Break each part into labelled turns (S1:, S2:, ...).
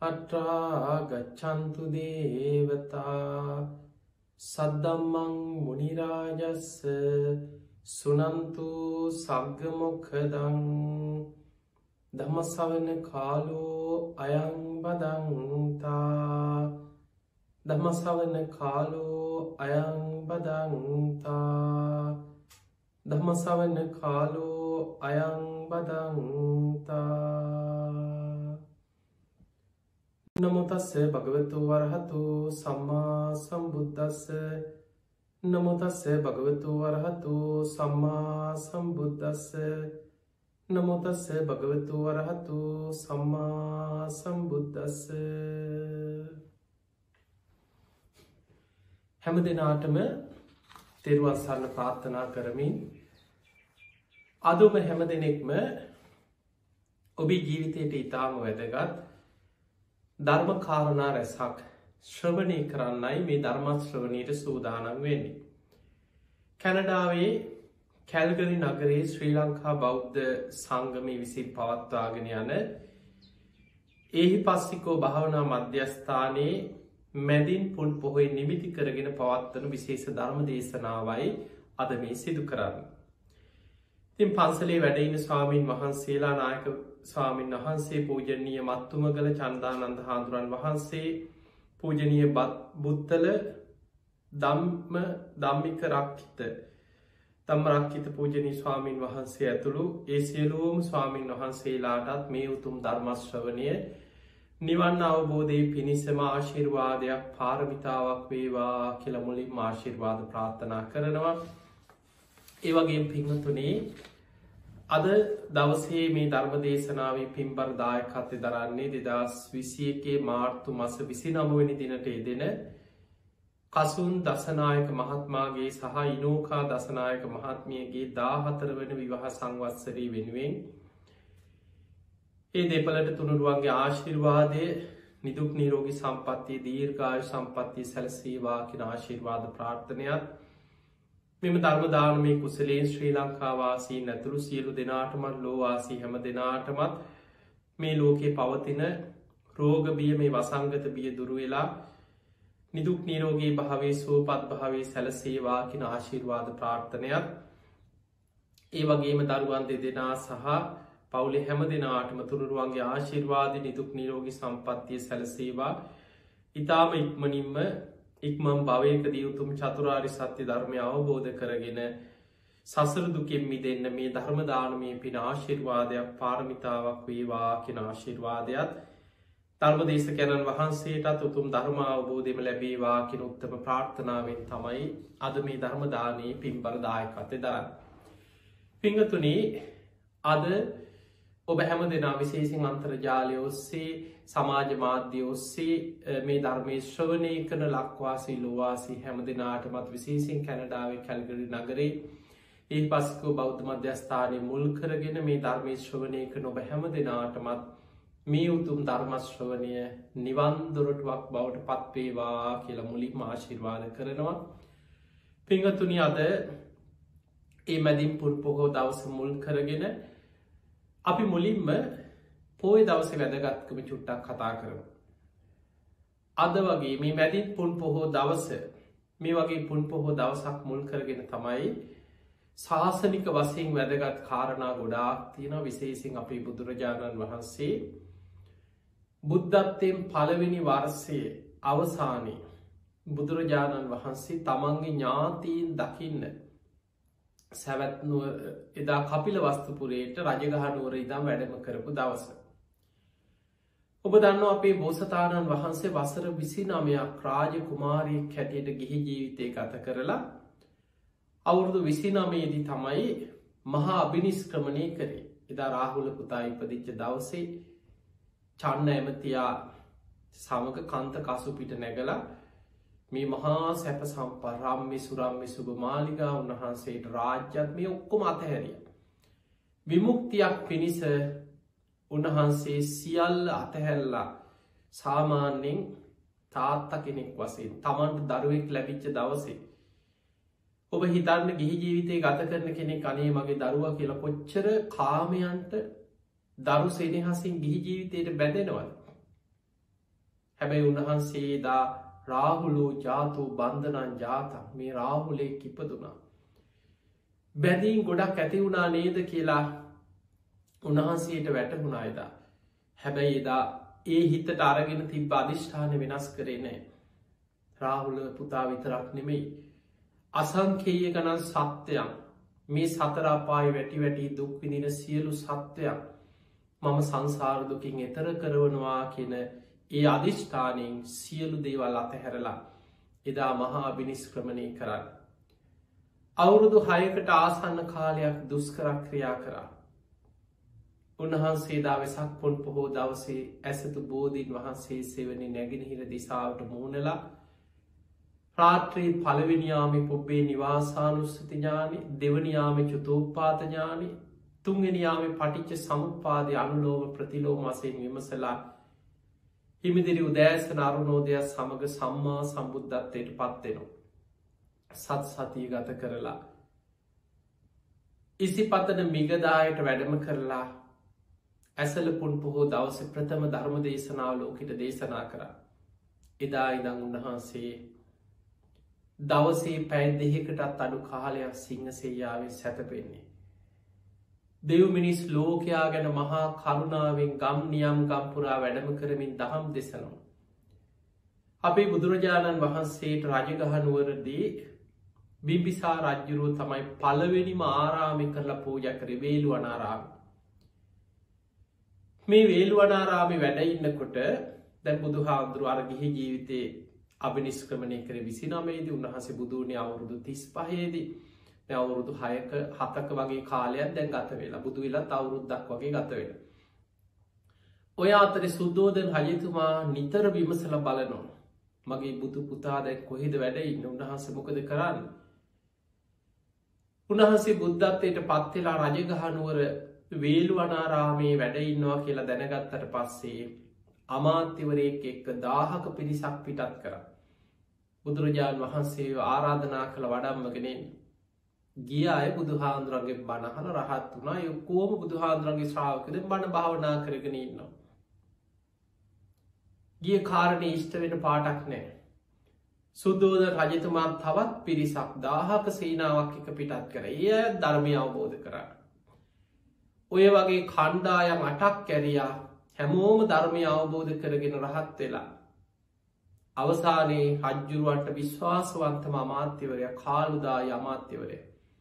S1: අට්ඨා ගච්ඡන්තු දේවතා සද්දම්මං මුනි රාජස්ස සුනන්තු සග්ග මොක්ඛදං ධම්ම ශ්‍රවණ කාලෝ අයං බදන්තා ධම්ම ශ්‍රවණ කාලෝ අයං බදන්තා ධම්ම ශ්‍රවණ කාලෝ අයං බදන්තා. නමෝ තස්ස භගවතු වරහතු සම්මා සම්බුද්දස්ස නමෝ තස්ස භගවතු වරහතු සම්මා සම්බුද්දස්ස නමෝ තස්ස භගවතු වරහතු සම්මා සම්බුද්දස්ස. හැම දිනාටම තෙරුවන් සරණ ප්‍රාර්ථනා කරමින් අද ඔබ හැම දෙනෙක්ම ඔබේ ජීවිතයට ඉතාම වැදගත් ධර්ම කාරණා රැසක් ශ්‍රවණය කරන්නයි මේ ධර්ම ශ්‍රවණයට සූදානම් වෙන්නේ. කැනඩාවේ කැල්ගරි නගරේ ශ්‍රී ලංකා බෞද්ධ සංගමය විසින් පවත්වාගෙන යන ඒහි පස්සිකෝ භාවනා මධ්‍යස්ථානයේ මැදින් පුන් පොහොය නිමිති කරගෙන පවත්වන විශේෂ ධර්ම දේශනාවයි අද මේ සිදු කරන්න. තින් පන්සලේ වැඩයින ස්වාමීන් වහන්සේලා නායක ස්වාමීන් වහන්සේ පූජනීය මත්තුමගල චන්දානන්ද හාමුදුරන් වහන්සේ පූජනීය බුත්තල ධම්මික රක්කිත ධම්මරක්කිත පූජනීය ස්වාමීන් වහන්සේ ඇතුළු ඒ සියලුම ස්වාමීන් වහන්සේලාටත් මේ උතුම් ධර්ම ශ්‍රවණය නිවන් අවබෝධයේ පිණිසම ආශිර්වාදයක් පාරමිතාවක් වේවා කියලා මුලින්ම ආශිර්වාද ප්‍රාර්ථනා කරනවා. ඒ වගේම පින්වතුනි අද දවසේ මේ ධර්ම දේශනාවේ පින්බර දායකත්වය දරන්නේ 2021 මාර්තු මාස 29 වෙනි දිනට යෙදෙන කසුන් දසනායක මහත්මයාගේ සහ ඉනෝකා දසනායක මහත්මියගේ 14 වෙනි විවාහ සංවත්සරය වෙනුවෙන් ඒ දෙපළට තුනුරුවන්ගේ ආශිර්වාදය නිදුක් නිරෝගී සම්පන්නිය දීර්ඝායු සම්පන්නිය සැලසේවා කියන ආශිර්වාද ප්‍රාර්ථනයත් මෙම ධර්ම දානමය කුසලයෙන් ශ්‍රී ලංකා වාසීන් ඇතුළු සියලු දෙනාටමත් ලෝවාසී හැම දෙනාටමත් මේ ලෝකයේ පවතින රෝග බිය මේ වසංගත බිය දුරු වෙලා නිදුක් නිරෝගී භාවයේ සුවපත් භාවයේ සැලසේවා කියන ආශිර්වාද ප්‍රාර්ථනයත් ඒ වගේම දරුවන් දෙදෙනා සහ පවුලේ හැම දෙනාටම තුනුරුවන්ගේ ආශිර්වාද නිදුක් නිරෝගී සම්පන්නිය සැලසේවා. ඊටාම ඉක්මනින්ම ඉක්මන් භවයකදී උතුම් චතුරාර්ය සත්‍ය ධර්මය අවබෝධ කරගෙන සසර දුකෙන් මිදෙන්න මේ ධර්ම දානමය පින ආශිර්වාදයක් පාරමිතාවක් වේවා කියන ආශිර්වාදයත් ධර්මදේශකයන්න් වහන්සේටත් උතුම් ධර්ම අවබෝධයම ලැබේවා කියන උත්තම ප්‍රාර්ථනාවෙන් තමයි අද මේ ධර්ම දානයේ පින්බර දායකත්වය දරන්නේ. පින්වතුනි අද ඔබ හැම දෙනා විශේෂයෙන් අන්තර්ජාලය ඔස්සේ සමාජ මාධ්‍ය ඔස්සේ මේ ධර්මයේ ශ්‍රවණය කරන ලක්වාසී ලෝවාසී හැම දෙනාටමත් විශේෂයෙන් කැනඩාවේ කැල්ගරි නගරේ ඒ පස්කෝ බෞද්ධ මධ්‍යස්ථානය මුල් කරගෙන මේ ධර්මයේ ශ්‍රවණය කරන ඔබ හැම දෙනාටමත් මේ උතුම් ධර්ම ශ්‍රවණය නිවන් දොරටුවක් බවට පත්වේවා කියලා මුලින්ම ආශිර්වාද කරනවා. පින්වතුනි අද ඒ මැදින් පුන් පොහෝ දවස මුල් කරගෙන අපි මුලින්ම පෝය දවසේ වැදගත්කම චුට්ටක් කතා කරමු. අද වගේ මේ මැදින් පුන් පොහෝ දවස මේ වගේ පුන් පොහෝ දවසක් මුල් කරගෙන තමයි ශාසනික වශයෙන් වැදගත් කාරණා ගොඩාක් තියෙනවා. විශේෂයෙන් අපේ බුදුරජාණන් වහන්සේ බුද්ධත්වයෙන් පළවෙනි වර්ෂයේ අවසානයේ බුදුරජාණන් වහන්සේ තමන්ගේ ඥාතීන් දකින්න සැවැත්නුව එදා කපිල වස්තුපුරයට රජගහනුවර ඉදම් වැඩම කරපු දවස. ඔබ දන්න අපේ බෝසතාණන් වහන්සේ වසර 29ක් රාජ කුමාරයෙක් හැටියට ගිහි ජීවිතය ගත කරලා අවුරුදු 29දී තමයි මහා අභිනිෂ්ක්‍රමණය කරේ. එදා රාහුල පුතා ඉපදිච්ච දවසේ චන්න ඇමතියා සමග කන්ත කසුපිට නැගලා මේ මහා සැප සම්පරම්මි සුරම්මි සුභ මාලිගා උන්වහන්සේට රාජ්‍යත් මේ ඔක්කොම අතහැරිය. විමුක්තියක් පිණිස උන්වහන්සේ සියල්ල අතහැරලා සාමාන්‍යයෙන් තාත්තා කෙනෙක් වශයෙන් තමන්ට දරුවෙක් ලැබිච්ච දවසේ ඔබ හිතන්න ගිහි ජීවිතය ගත කරන කෙනෙක් අනේ මගේ දරුවා කියලා කොච්චර කාමයන්ට දරු සෙනෙහසින් ගිහි ජීවිතයට බැඳෙනවද. හැබැයි උන්වහන්සේදා රාහුලෝ ජාතෝ බන්ධනන් ජාතන් මේ රාහුලේ කිපදුනා. බැඳීන් ගොඩක් ඇති වුණා නේද කියලා උන්වහන්සේට වැටහුණා එදා. හැබැයි එදා ඒ හිතට අරගෙන තිබ්බ අධිෂ්ඨාන වෙනස් කරේ නෑ. රාහුල පුතා විතරක් නෙමෙයි. අසංකේය ගණන් සත්‍යයන් මේ සතරාපාය වැටි වැටි දුක්විදින සියලු සත්‍යයක් මම සංසාරදුකින් එතර කරවනවා කියන ඒ අධිෂ්ඨානයෙන් සියලු දේවල් අතහැරලා එදා මහා අභිනිස්ක්‍රමණය කරන්න. අවුරුදු 6කට ආසන්න කාලයක් දුස්කරක්‍රියා කරා. උන්වහන්සේ වෙසක් පොන් පොහෝ දවසේ ඇසතු බෝධීන් වහන්සේ සෙවනි නැගෙනහිර දිසාවට මුහුණලා රාත්‍රී පළවෙනියාමි පුබ්බේ නිවාසානුස්සති ඥානි දෙවනියාමි චුතෝපාතඥානි තුන්ගෙනයාමි පටිච්ච සමුපාදය අනුලෝම ප්‍රතිලෝම වසයෙන් විමසලා හිමිදිරි උදෑසන අරුණෝදයක් සමඟ සම්මා සම්බුද්ධත්වයට පත්වෙනවා. සත් සතිය ගත කරලා ඉසිපතන මිගදායට වැඩම කරලා ඇසලපුන් පොහෝ දවස ප්‍රථම ධර්ම දේශනාව ලෝකට දේශනා කර. එදා ඉදං උන්වහන්සේ දවසේ පැයි දෙහෙකටත් අඩු කාලයක් සිංහසේයාවේ සැතපෙන්නේ. දෙව් මිනිස් ලෝකයා ගැන මහා කරුණාවෙන් ගම් නියම් ගම්පුරා වැඩම කරමින් දහම් දෙසනවා. අපේ බුදුරජාණන් වහන්සේට රජගහනුවරදී බිම්බිසා රජ්ජුරුව තමයි පළවෙනිම ආරාමි කරලා පූජ කර වේලු අනාරාම. මේ වේලු අනාරාමි වැඩඉන්නකොට දැන් බුදු හාමුදුරුව අරගිහි ජීවිතේ අභිනිස්ක්‍රමණය කර 29දී උන්වහන්සේ බුදුනේ අවුරුදු 35දී අවුරුදු 6ක වගේ කාලයක් දැන් ගත වෙලා බුදු වෙලත් අවුරුද්දක් වගේ ගත වෙලා. ඔය අතරේ සුද්ධෝදන රජතුමා නිතර විමසලා බලනවා. මගේ බුදු පුතා දැන් කොහෙද වැඩ ඉන්නේ? උන්වහන්සේ මොකද කරන්නේ? උන්වහන්සේ බුද්ධත්වයට පත් වෙලා රජගහනුවර වේළුවනාරාමේ වැඩ ඉන්නවා කියලා දැනගත්තට පස්සේ අමාත්‍යවරයෙක් එක්ක 1000ක පිරිසක් පිටත් කරා. බුදුරජාණන් වහන්සේ ආරාධනා කළ වඩම්මගෙන ගිය අය බුදුහාඳුරන්ගේ බණහල රහත් වුණා. ඒ ඔක්කොම බුදුහාඳුරන්ගේ ශ්‍රාවකද බණ භාවනා කරගෙන ඉන්නවා. ගිය කාරණේ ඉෂ්ට වෙන පාටක් නෑ. සුද්ධෝදන රජතුමා තවත් පිරිසක් 1000ක සේනාවක් එක පිටත් කර. ඒ ධර්මය අවබෝධ කරා. ඔය වගේ කණ්ඩායම් 8ක් කැරියා. හැමෝම ධර්මය අවබෝධ කරගෙන රහත් වෙලා. අවසානයේ රජ්ජුරුවන්ට විශ්වාසවන්තම අමාත්‍යවරය කාලුදායි අමාත්‍යවරය.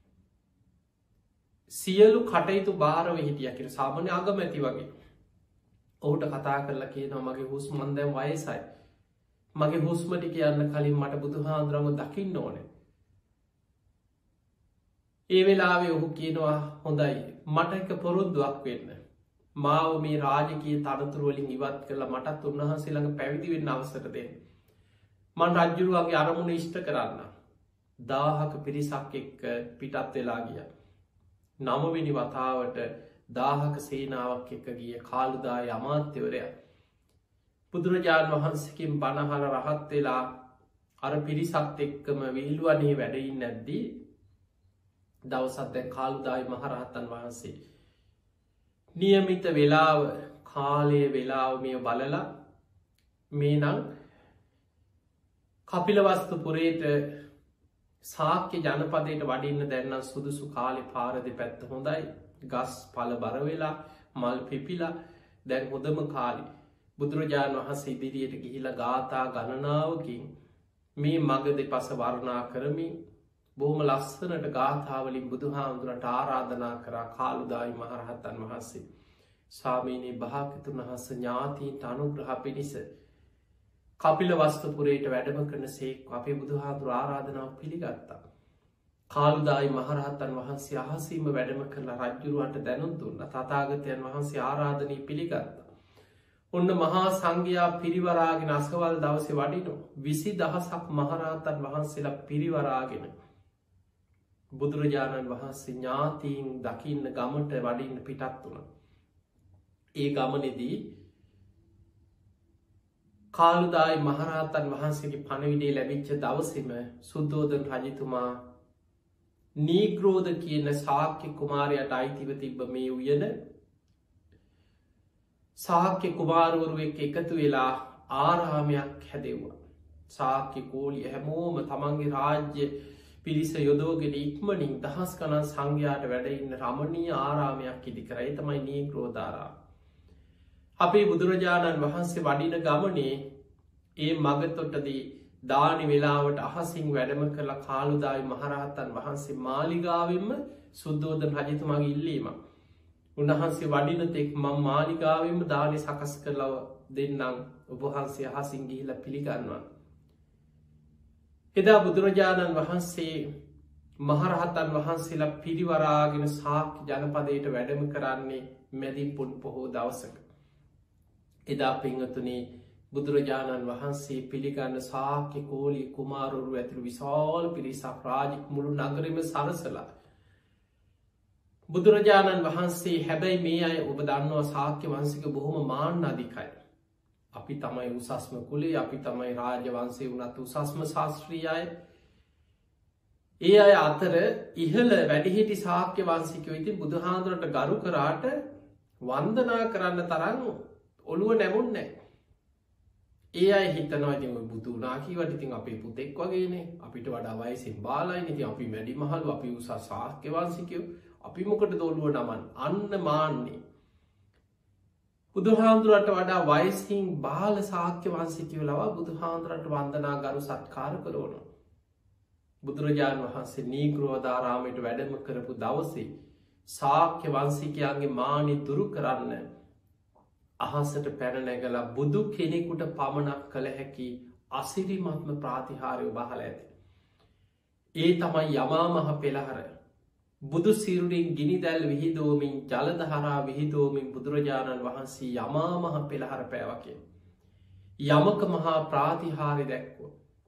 S1: සියලු කටයුතු භාරව හිටිය කියෙන සාමාන්‍ය අගමැති වගේ. ඔහුට කතා කරලා කියනවා මගේ හුස්මන් දැන් වයසයි. මගේ හුස්මටි කියන්න කලින් මට බුදු හාන්දුරම දකින්න ඕනේ. ඒ වෙලාවේ ඔහු කියනවා හොඳයි මට එක පොරොන්දුවක් වෙන්න. මාව මේ රාජකී තනතුරුවලින් ඉවත් කරලා මටත් උන්වහන්සේ ළඟ පැවිදි වෙන්න අවසර දෙන්න. මං රජ්ජුරුවන්ගේ අරමුණ ඉෂ්ට කරන්න. 1000ක පිරිසක් එක්ක පිටත් වෙලා ගිය. 9 වෙනි වතාවට 1000ක සේනාවක් එක්ක ගිය කාලුදායි අමාත්‍යවරයා බුදුරජාණන් වහන්සේකින් බණහල රහත් වෙලා අර පිරිසත් එක්කම විහිළුවනේ වැඩයින් නැද්දී දවසත් දැන් කාලුදායි මහරහතන් වහන්සේ නියමිත වෙලාව කාලය වෙලාව මේ බලලා මේ නම් කපිලවස්තු පුරේට සාක්‍ය ජනපදයට වඩින්න දැන්නම් සුදුසු කාලෙ පාර දෙපැත්ත හොඳයි. ගස් පල බර වෙලා මල් පිපිලා දැන් හොඳම කාලි. බුදුරජාණන් වහන්සේ ඉදිරියට ගිහිලා ගාථා ගණනාවකින් මේ මග දෙපස වර්ණා කරමින් බොහොම ලස්සනට ගාථාවලින් බුදුහාමුදුරන්ට ආරාධනා කරා කාලුදායි මහරහතන් වහන්සේ. ස්වාමීනී භාග්‍යවතුන් වහන්සේ ඥාතීන්ට අනුග්‍රහ පිණිස කපිලවස්තුපුරයට වැඩම කරන සේක් අපේ බුදුහාමුදුර ආරාධනාව පිළිගත්තා. කාලුදායි මහරහතන් වහන්සේ අහසීම වැඩම කරලා රජ්ජුරුවන්ට දැනුම් දුන්න. තථාගතයන් වහන්සේ ආරාධනය පිළිගත්තා. ඔන්න මහා සංඝයා පිරිවරාගෙන අසවල් දවසේ වඩිනු 20000ක් මහරහතන් වහන්සේලා පිරිවරාගෙන බුදුරජාණන් වහන්සේ ඥාතීන් දකින්න ගමට වඩින්න පිටත් වුණා. ඒ ගමනේදී කාලුදායි මහරහතන් වහන්සේගේ පණවිඩේ ලැබිච්ච දවසේම සුද්ධෝදන රජතුමා නීග්‍රෝධ කියන ශාක්‍ය කුමාරයාට අයිතිව තිබ්බ මේ උයන ශාක්‍ය කුමාරවරු එක්ක එකතු වෙලා ආරාමයක් හැදෙව්වා. ශාක්‍ය කෝලිය හැමෝම තමන්ගේ රාජ්‍ය පිරිස යොදෝගෙන ඉක්මනින් දහස් ගණන් සංඝයාට වැඩඉන්න රමණීය ආරාමයක් ඉදි කරයි තමයි නීග්‍රෝධාරාම. අපේ බුදුරජාණන් වහන්සේ වඩින ගමනේ ඒ මගතොටදී දානි වෙලාවට අහසින් වැඩම කළ කාලුදායි මහරහත්තන් වහන්සේ මාලිගාවෙන්ම සුද්දෝදන රජතුමාගේ ඉල්ලීම. උන්වහන්සේ වඩින තෙක් මං මාලිගාවෙන්ම දානි සකස් කරලව දෙන්නම් ඔබහන්සේ අහසින් ගිහිල පිළිගන්නවා. එදා බුදුරජාණන් වහන්සේ මහරහතන් වහන්සේලා පිරිවරාගෙන ශාක්‍ය ජනපදයට වැඩම කරන්නේ මැදින් පුන් පොහෝ දවසක. එදා පිංහතුනේ බුදුරජාණන් වහන්සේ පිළිගන්න ශාක්‍ය කෝලී කුමාරුරු ඇතුළු විශාල පිරිසක් රාජික මුළු නගරම සරසලා. බුදුරජාණන් වහන්සේ හැබැයි මේ අය ඔබ දන්නවා ශාක්‍ය වහන්සික බොහොම මාන්න අධිකයි. අපි තමයි උසස්ම කුලේ අපි තමයි රාජවන්සේ වනත් උසස්ම ශාස්ත්‍රීය අය. ඒ අය අතර ඉහළ වැඩිහිටි ශාක්‍ය වන්සිකයෝ ඉතින් බුදුහාන්දුරට ගරු කරාට වන්දනා කරන්න තරන්න ඔළුව නැමුන්නෑ. ඒ අය හිතනවා ඉතින් බුදු නාකීවට ඉතින් අපේ පුතෙක් වගේනේ අපිට වඩා වයසින් බාලයි ඉතින් අපි වැඩි මහල් අපි උසස් ශාක්‍ය වන්සිකයෝ අපි මොකට දොළුව නමන් අන්න මාන්නේ. බුදුහාන්දුරට වඩා වයසින් බාල ශාක්‍ය වන්සිකයෝ ලවා බුදුහාන්දුරට වන්දනා ගරු සත්කාර කරෝන. බුදුරජාණන් වහන්සේ නීග්‍රෝධාරාමයට වැඩම කරපු දවසේ ශාක්‍ය වන්සිකයන්ගේ මානි දුරු කරන්න අහසට පැනනැගල බුදු කෙනෙකුට පමණක් කළ හැකි අසිරිමත්ම ප්‍රාතිහාරය බහල ඇති. ඒ තමයි යමා මහ පෙළහර බුදු සිරුරින් ගිනි දැල් විහිදෝමින් ජලදහරා විහිදෝමින් බුදුරජාණන් වහන්සේ යමා මහ පෙළහර පෑවකේ. යමක මහා ප්‍රාතිහාරය දැක්වෝ.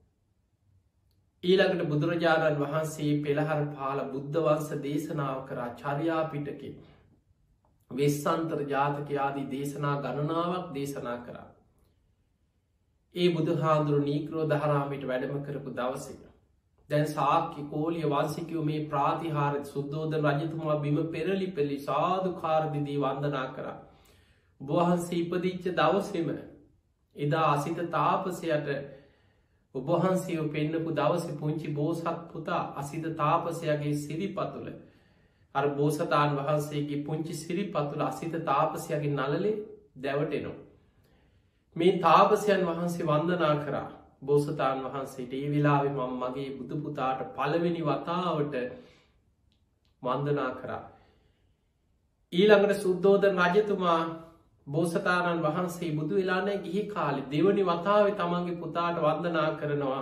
S1: ඊළඟට බුදුරජාණන් වහන්සේ පෙළහර පාල බුද්ධ වංස දේශනාව කරා චර්යා පිටකේ වෙස්සන්තර ජාතකයාදී දේශනා ගණනාවක් දේශනා කරා. ඒ බුදුහාදුරු නීග්‍රෝ දහරාමයට වැඩම කරපු දවසක. දැන් ශාක්‍ය කෝලිය වන්සිකයෝ මේ ප්‍රාතිහාරත් සුද්දෝද රජතුමා බිම පෙරලි පෙළි සාධකාරදිදී වන්දනා කරා. ඔබවහන්සේ ඉපදිච්ච දවසෙම එදා අසිත තාපසයට ඔබහන්සේෝ පෙන්න්නපු දවස පුංචි බෝසත් පුතා අසිත තාපසයගේ සිරිපතුල අර බෝසතාන් වහන්සේගේ පුංචි සිරිපතුල අසිත තාපසයගේ නලලේ දැවටෙනවා. මේ තාපසයන් වහන්සේ වන්දනා කරා බෝසතාන් වහන්සේට ඒ වෙලාවෙ මම මගේ බුදුපුතාට පළවෙනි වතාවට වන්දනා කරා. ඊළඟට සුද්දෝදන රජතුමා බෝසතාණන් වහන්සේ බුදු වෙලානෑ ගිහි කාලෙ දෙවනි වතාව තමන්ගේ පුතාට වන්දනා කරනවා.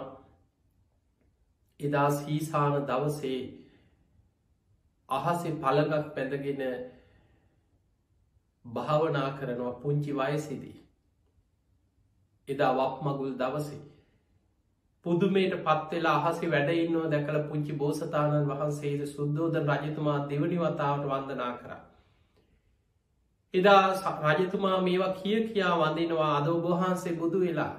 S1: එදා සීසාන දවසේ අහසේ පළගක් පැඳගෙන භාවනා කරනවා පුංචි වයසිදී. එදා වක්මගුල් දවසේ පුදුමයට පත්වෙලා අහසේ වැඩඉන්නවා දැකළ පුංචි බෝසතාණන් වහන්සේ සුද්දෝදන රජතුමා දෙවනි වතාවට වන්දනා කරා. එදා රජතුමා මේවා කියා වඳනවා අද ඔබහන්සේ බුදු වෙලා.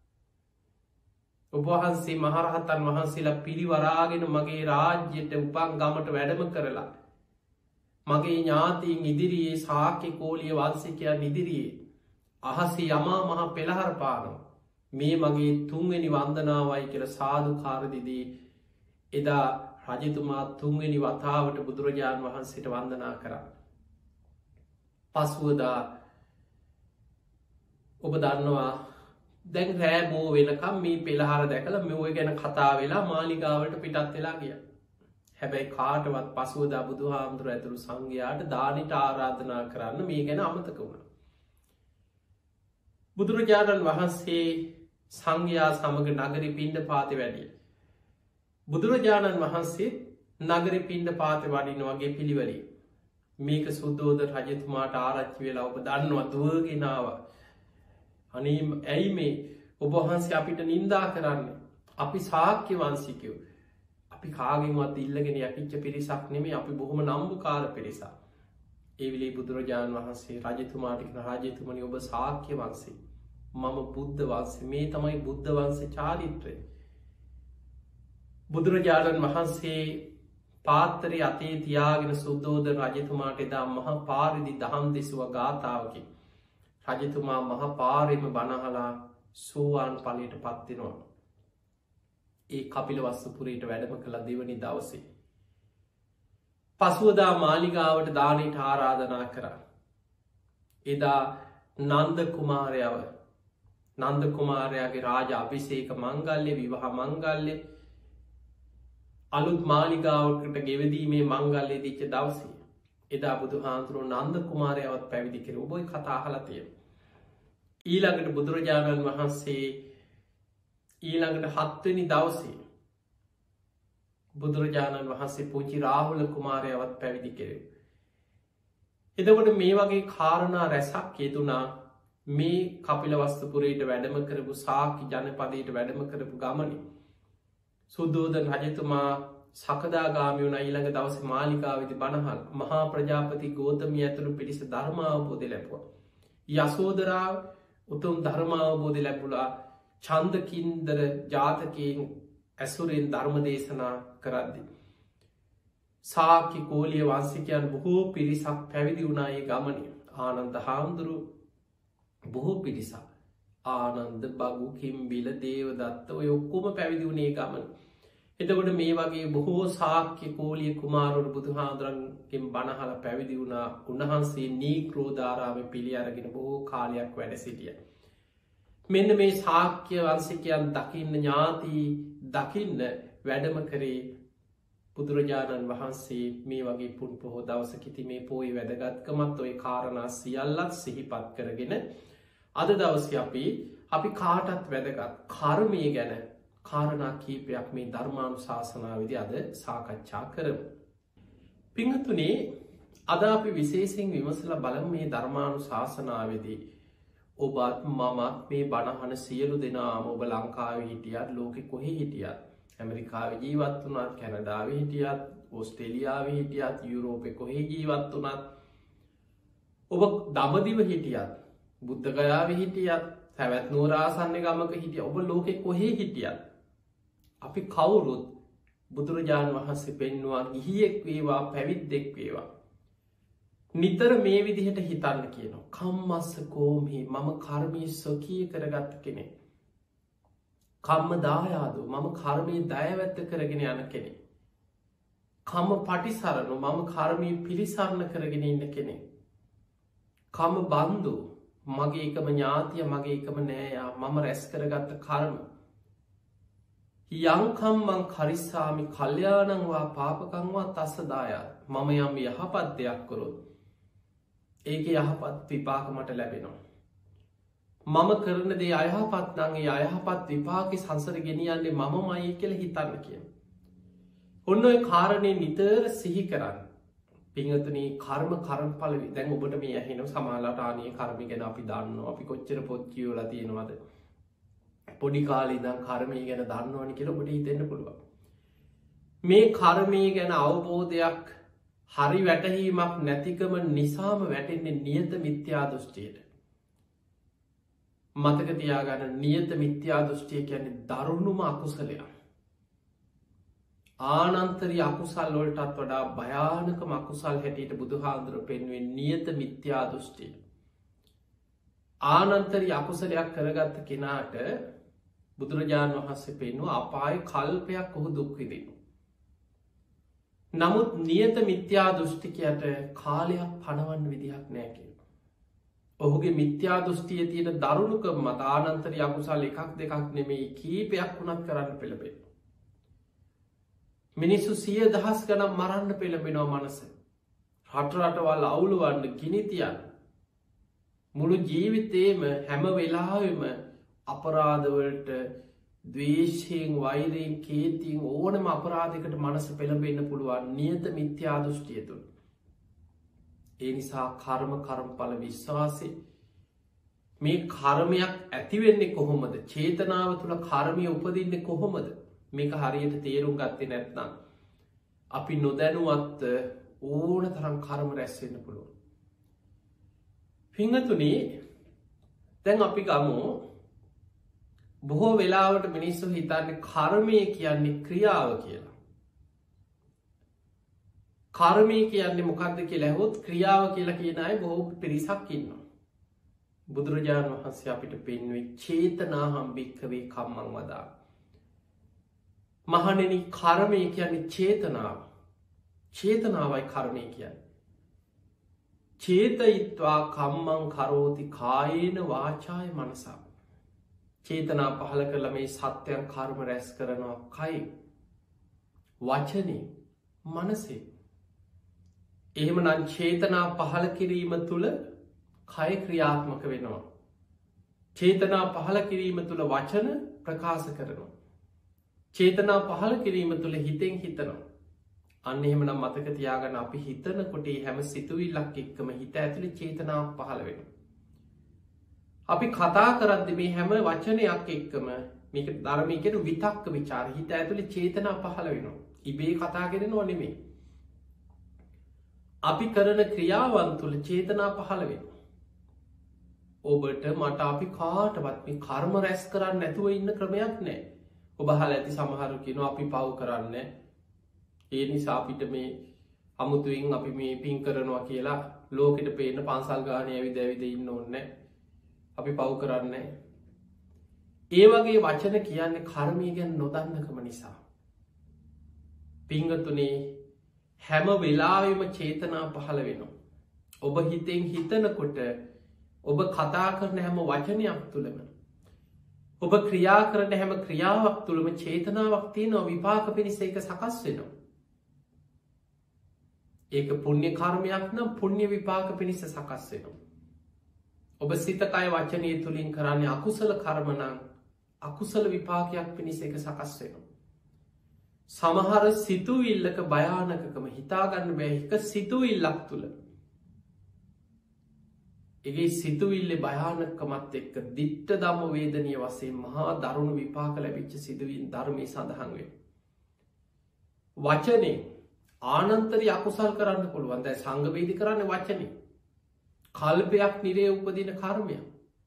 S1: ඔබහන්සේ මහරහතන් වහන්සේලා පිරිවරාගෙන මගේ රාජ්‍යයට උපන් ගමට වැඩම කරලා. මගේ ඥාතීන් ඉදිරියේ ශාක්‍ය කෝලිය වන්සිකයන් ඉදිරියේ අහසේ යමා මහ පෙළහර පානවා. මේ මගේ තුන්වෙනි වන්දනාවයි කියල සාධකාරදිදී එදා රජතුමා තුන්වෙනි වතාවට බුදුරජාණන් වහන්සේට වන්දනා කරා. පසුවදා ඔබ දන්නවා දැන් රෑබෝ වෙනකම් මේ පෙළහර දැකල මෙෝය ගැන කතා වෙලා මාලිගාවට පිටත් වෙලා ගිය. හැබැයි කාටවත් පසුවදා බුදු හාමුදුර ඇතුළු සංඝයාට දානිට ආරාධනා කරන්න මේ ගැන අමතක වුණ. බුදුරජාණන් වහන්සේ සංඝයා සමඟ නගරි පිණ්ඩ පාති වැඩිය. බුදුරජාණන් වහන්සේ නගරි පිණ්ඩ පාති වඩින වගේ පිළිවලි. මේක සුද්දෝද රජතුමාට ආරච්චි වෙලා ඔබ දන්නවා දුවගෙනාව. අනීම ඇයි මේ ඔබහන්සේ අපිට නින්දා කරන්න. අපි ශාක්‍ය වන්සිකයෝ. අපි කාගෙන්වත් ඉල්ලගෙන යකිච්ච පිරිසක් නෙමේ අපි බොහොම නම්බුකාර පිරිසා. ඒ විලේ බුදුරජාණන් වහන්සේ රජතුමාටික රාජතුමනි ඔබ ශාක්‍ය වන්සේ. මම බුද්ධ වන්සේ මේ තමයි බුද්ධ වන්ස චාරිත්‍රය. බුදුරජාණන් වහන්සේ පාත්තරය අතේ තියාගෙන සුද්දෝද රජතුමාට එදා මහ පාරිදි දහම් දෙසුව ගාථාවකි. රජතුමා මහ පාරෙම බනහලා සෝවාන් ඵලයට පත් වෙනවා. ඒ කපිලවස්තුපුරයට වැඩම කළ දෙවනි දවසේ. පසුවදා මාලිගාවට දානයට ආරාධනා කරා. එදා නන්ද කුමාරයව නන්ද කුමාරයාගේ රාජ අභිෂේක මංගල්‍ය විවාහ මංගල්‍ය අලුත් මාලිගාවකට ගෙවදීමේ මංගල්‍ය දිච්ච දවසේ එදා බුදුහාමුදුරුවෝ නන්ද කුමාරයාවත් පැවිදි කර ඔබයි කතා අහලා තියෙනවා. ඊළඟට බුදුරජාණන් වහන්සේ ඊළඟට 7 වෙනි දවසේ බුදුරජාණන් වහන්සේ පුංචි රාහුල කුමාරයාවත් පැවිදි කෙරෙව්. එතකොට මේ වගේ කාරණා රැසක් යෙදුනා මේ කපිලවස්තුපුරයට වැඩම කරපු සාක්‍ය ජනපදයට වැඩම කරපු ගමනේ. සුද්ධෝදන රජතුමා සකදාගාමී වුණ ඊළඟ දවසේ මාලිගාවේදී බණහන් මහා ප්‍රජාපති ගෝතමිය ඇතුළු පිරිස ධර්ම අවබෝධය ලැබුවා. යසෝදරා උතුම් ධර්ම අවබෝධය ලැබුණා. ඡන්දකින්දර ජාතකයෙන් ඇසුරෙන් ධර්ම දේශනා කරද්දී සාක්‍ය කෝලිය වංශිකයන් බොහෝ පිරිසක් පැවිදි වුණා ඒ ගමනේ. ආනන්ද හාමුදුරුවෝ බොහෝ පිරිසක් ආනන්ද බගු කිම්බිල දේවදත්ත ඔය ඔක්කොම පැවිදි වුණේ ගමන. එතකොට මේ වගේ බොහෝ සාක්‍ය කෝලිය කුමාරවරු බුදුහාමුදුරන්ගෙන් බණහල පැවිදි වුණා. උන්වහන්සේ නීක්‍රෝධාරාමේ පිළි අරගෙන බොහෝ කාලයක් වැඩ සිටියා. මෙන්න මේ සාක්‍ය වංශිකයන් දකින්න ඥාති දකින්න වැඩම කරේ බුදුරජාණන් වහන්සේ මේ වගේ පුන් පොහෝ දවසකිති මේ පෝයි වැදගත්කමත් ඔය කාරණා සියල්ලත් සිහිපත් කරගෙන අද දවසේ අපි කාටත් වැදගත් කර්මය ගැන කාරණා කීපයක් මේ ධර්මානුශාසනාවේදී අද සාකච්ඡා කරමු. පින්වතුනි අද අපි විශේෂයෙන් විමසලා බලමු මේ ධර්මානුශාසනාවේදී ඔබත් මමත් මේ බණහන සියලු දෙනාම ඔබ ලංකාවේ හිටියත් ලෝකෙ කොහේ හිටියත් ඇමරිකාවේ ජීවත් වුණත් කැනඩාවේ හිටියත් ඕස්ට්‍රේලියාවේ හිටියත් යුරෝපෙ කොහේ ජීවත් වුණත් ඔබ දඹදිව හිටියත් බුද්ධගයාවේ හිටියත් සැවැත් නුවරආසන්න ගමක හිටිය ඔබ ලෝකෙ කොහේ හිටියත් අපි කවුරුත් බුදුරජාණන් වහන්සේ පෙන්වා ගිහියෙක් වේවා පැවිද්දෙක් වේවා නිතර මේ විදිහට හිතන්න කියනවා. කම්මස්ස කෝමි මම කර්මී ස්වකීය කරගත්ත කෙනෙක්. කම්ම දායාදු මම කර්මී දයවැත්ත කරගෙන යන කෙනෙක්. කම්ම පටිසරණු මම කර්මී පිළිසරණ කරගෙන ඉන්න කෙනෙක්. කම්ම බන්දු මගේ එකම ඥාතිය මගේ එකම නෑයා මම රැස් කරගත්ත කර්ම. යංකම්මං කරිස්සාමි කල්්‍යානංවා පාපකංවා තස්ස දායාද මම යම් යහපත් දෙයක් කොරොත් ඒක යහපත් විපාක මට ලැබෙනවා. මම කරන දේ අයහපත් නංගේ අයහපත් විපාකි සංසර ගෙනියන්නේ මම මයි කියල හිතන්න කිය. ඔන්න ඔය කාරණය නිතර සිහි කරන්න. පිංහතුන කර්ම කරම්පලවි දැන් ඔබට මේ ඇහෙන සමාලටානය කර්මි ගැන අපි දන්න අපි කොච්චර පොත් කියවල තියෙනවද. පොඩි කාලි දම් කර්මය ගැන දන්නවනි කියල ඔබට හිතෙන්න්න පුළුවන්. මේ කර්මය ගැන අවබෝධයක් හරි වැටහීමක් නැතිකම නිසාම වැටෙන්නේ නියත මිත්‍යා දෘෂ්ටියට. මතක තියාගන්න නියත මිත්‍යා දෘෂ්ටිය කියන්නේ දරුණුම අකුසලයක්. ආනන්තරී අකුසල් වලටත් වඩා භයානක අකුසල් හැටියට බුදුහාඳුර පෙන්වෙන් නියත මිත්‍යා දෘෂ්ටිය. ආනන්තරී අකුසලයක් කරගත්ත කෙනාට බුදුරජාණන් වහන්සේ පෙන්වා අපාය කල්පයක් ඔහු දුක්විදිනු. නමුත් නියත මිත්‍යා දෘෂ්ටිකයට කාලයක් පණවන්න විදිහක් නෑකිව. ඔහුගේ මිත්‍යා දෘෂ්ටිය තියෙන දරුණුක මත ආනන්තරී අකුසල් එකක් දෙකක් නෙමෙයි කීපයක් වුණත් කරන්න පෙළබේ. මිනිස්සු 100,000 ගණන් මරන්න පෙළඹෙනවා මනස. රටරටවල් අවුළුවන්න ගිනිතියන්න. මුළු ජීවිතේම හැම වෙලාවෙම අපරාධවලට දවේශයෙන් වෛරයෙන් කේතියෙන් ඕනම අපරාධකට මනස පෙළඹෙන්න පුළුවන් නියත මිත්‍යා දෘෂ්ටිය තුළ. ඒ නිසා කර්ම කරම්ඵල විශ්වාසය මේ කර්මයක් ඇතිවෙන්නේ කොහොමද චේතනාව තුළ කර්මය උපදින්නේ කොහොමද මේක හරියට තේරුම් ගත්තේ නැත්නම් අපි නොදැනුවත් ඕන තරම් කර්ම රැස්වෙන්න පුළුවන්. පිංහතුනි දැන් අපි ගමු බොහෝ වෙලාවට මිනිස්සු හිතන්නේ කර්මය කියන්නේ ක්‍රියාව කියලා. කර්මය කියන්නේ මොකක්ද කියලා ඇහුවොත් ක්‍රියාව කියලා කියන අය බොහෝ පිරිසක් ඉන්නවා. බුදුරජාණන් වහන්සේ අපිට පෙන්වේ චේතනාහම් භික්ඛවේ කම්මං වදා. මහණෙනි කර්මය කියන්නේ චේතනාව. චේතනාවයි කර්මය කියන්නේ. චේතයිත්වා කම්මං කරෝති කායේන වාචාය මනසා. චේතනා පහල කරලා මේ සත්‍යයන් කර්ම රැස් කරනවා කයි වචනේ මනසේ. එහෙමනම් චේතනා පහල කිරීම තුළ කය ක්‍රියාත්මක වෙනවා. චේතනා පහල කිරීම තුළ වචන ප්‍රකාශ කරනවා. චේතනා පහල කිරීම තුළ හිතෙන් හිතනවා. අන්න එහෙමනම් මතක තියාගන්න අපි හිතනකොට හැම සිතුවිල්ලක් එක්කම හිත ඇතුළේ චේතනාවක් පහළ වෙනවා. අපි කතා කරද්දි මේ හැම වචනයක් එක්කම මේක ධර්මයේ කියන විතක්ක ਵਿਚාර හිත ඇතුළේ චේතනා පහළ වෙනවා. ඉබේ කතා කරනව නෙමෙයි. අපි කරන ක්‍රියාවන් තුළ චේතනා පහළ වෙනවා. ඔබට මට අපි කාටවත් මේ කර්ම රැස් කරන්න නැතුව ඉන්න ක්‍රමයක් නෑ. ඔබ අහලා ඇති සමහරු කියනවා අපි පව් කරන්නේ. ඒ නිසා අපිට මේ අමුතුවෙන් අපි මේ පින් කරනවා කියලා ලෝකෙට පේන්න පන්සල් ගානේ ඇවිද ඇවිද ඉන්න ඕනේ. අපි පව් කරන්නේ. ඒ වගේ වචන කියන්නේ කර්මය ගැන නොදන්නකම නිසා. පිංගතුනේ හැම වෙලාවෙම චේතනා පහළ වෙනවා. ඔබ හිතෙන් හිතනකොට ඔබ කතා කරන හැම වචනයක් තුළම ඔබ ක්‍රියා කරන හැම ක්‍රියාවක් තුළම චේතනාවක් තියෙනවා විපාක පිණිස ඒක සකස් වෙනවා. ඒක පුණ්‍ය කර්මයක් නම් පුණ්‍ය විපාක පිණිස සකස් වෙනවා. ඔබ සිත කය වචනය තුළින් කරන්නේ අකුසල කර්ම නම් අකුසල විපාකයක් පිණිස ඒක සකස් වෙනවා. සමහර සිතුවිල්ලක භයානකකම හිතාගන්න බෑ එක සිතුවිල්ලක් තුළ ඒගේ සිතුවිල්ලේ භයානකමත් එක්ක දිට්ඨ ධම්ම වේදනීය වශයෙන් මහා දරුණු විපාක ලැබිච්ච සිදුවීම් ධර්මයේ සඳහන් වෙනවා. වචනේ ආනන්තරී අකුසල් කරන්න පුළුවන්. දැන් සංඝ වේදි කරන්නේ වචනේ. කල්පයක් නිරේ උපදින කර්මයක්.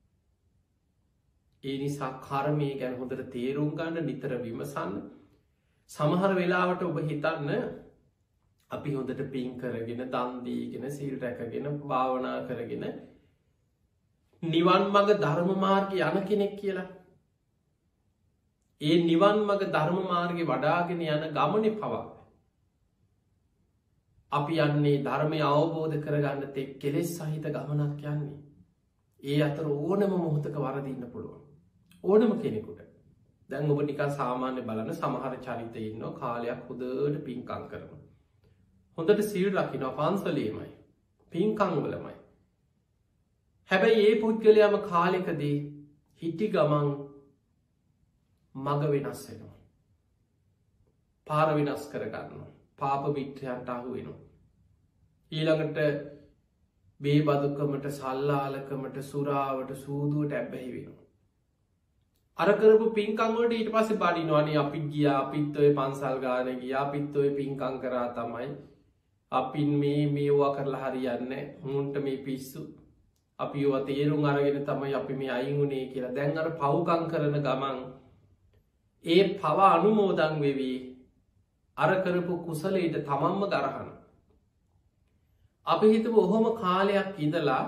S1: ඒ නිසා කර්මය ගැන හොඳට තේරුම් ගන්න නිතර විමසන්න. සමහර වෙලාවට ඔබ හිතන්න අපි හොඳට පින් කරගෙන දන් දීගෙන සීල් රැකගෙන භාවනා කරගෙන නිවන් මඟ ධර්ම මාර්ගයේ යන කෙනෙක් කියලා. ඒ නිවන් මඟ ධර්ම මාර්ගයේ වඩාගෙන යන ගමනේ පවා අපි යන්නේ ධර්මය අවබෝධ කරගන්න තෙක් කෙලෙස් සහිත ගමනක් යන්නේ. ඒ අතර ඕනම මොහොතක වරදින්න පුළුවන්. ඕනම කෙනෙකුට. දැන් ඔබ නිකන් සාමාන්‍ය බලන සමහර චරිතය ඉන්නවා කාලයක් හොඳට පින්කම් කරනවා. හොඳට සීල් රකින්නවා පන්සලේමයි. පින්කම් වලමයි. හැබැයි ඒ පුද්ගලයාම කාලෙකදී හිටි ගමන් මග වෙනස් වෙනවා. පාර වෙනස් කරගන්නවා. පාප මිත්‍රයන්ට අහු වෙනවා. ඊළඟට බේබදුකමට සල්ලාලකමට සුරාවට සූදුවට ඇබ්බැහි වෙනවා. අර කරපු පින්කම් වලට ඊට පස්සේ බඩිනවනේ අපි ගියා අපිත් ඔය පන්සල් ගානේ ගියා අපිත් ඔය පින්කම් කරා තමයි අපි මේවා කරලා හරියන්නේ මුන්ට මේ පිස්සු අපි ඔය තේරුම් අරගෙන තමයි අපි මේ අයින් උනේ කියලා. දැන් අර පව්කම් කරන ගමන් ඒ පව අනුමෝදන් වෙවි අර කරපු කුසලයට තමන්ම ගරහන. අපි හිතමු ඔහොම කාලයක් ඉඳලා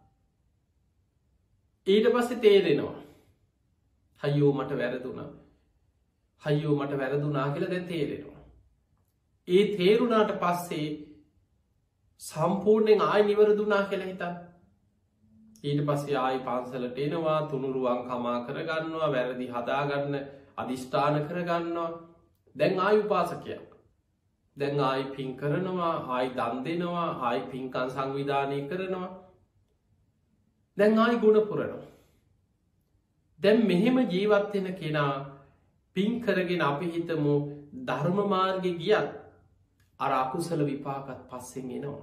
S1: ඊට පස්සේ තේරෙනවා හයියෝ මට වැරදුනා. හයියෝ මට වැරදුනා කියලා දැන් තේරෙනවා. ඒ තේරුණාට පස්සේ සම්පූර්ණයෙන් ආයි නිවැරදුනා කියලා හිතන්න. ඊට පස්සේ ආයි පන්සලට එනවා තුනුරුවන් කමා කරගන්නවා වැරදි හදාගන්න අදිෂ්ඨාන කරගන්නවා. දැන් ආයි උපාසකයක්. දැන් ආයි පින් කරනවා ආයි දන් දෙනවා ආයි පින්කම් සංවිධානය කරනවා. දැන් ආයි ගුණ පුරනවා. දැන් මෙහෙම ජීවත් වෙන කෙනා පින් කරගෙන අපි හිතමු ධර්ම මාර්ගේ ගියත් අර අකුසල විපාකත් පස්සෙන් එනවා.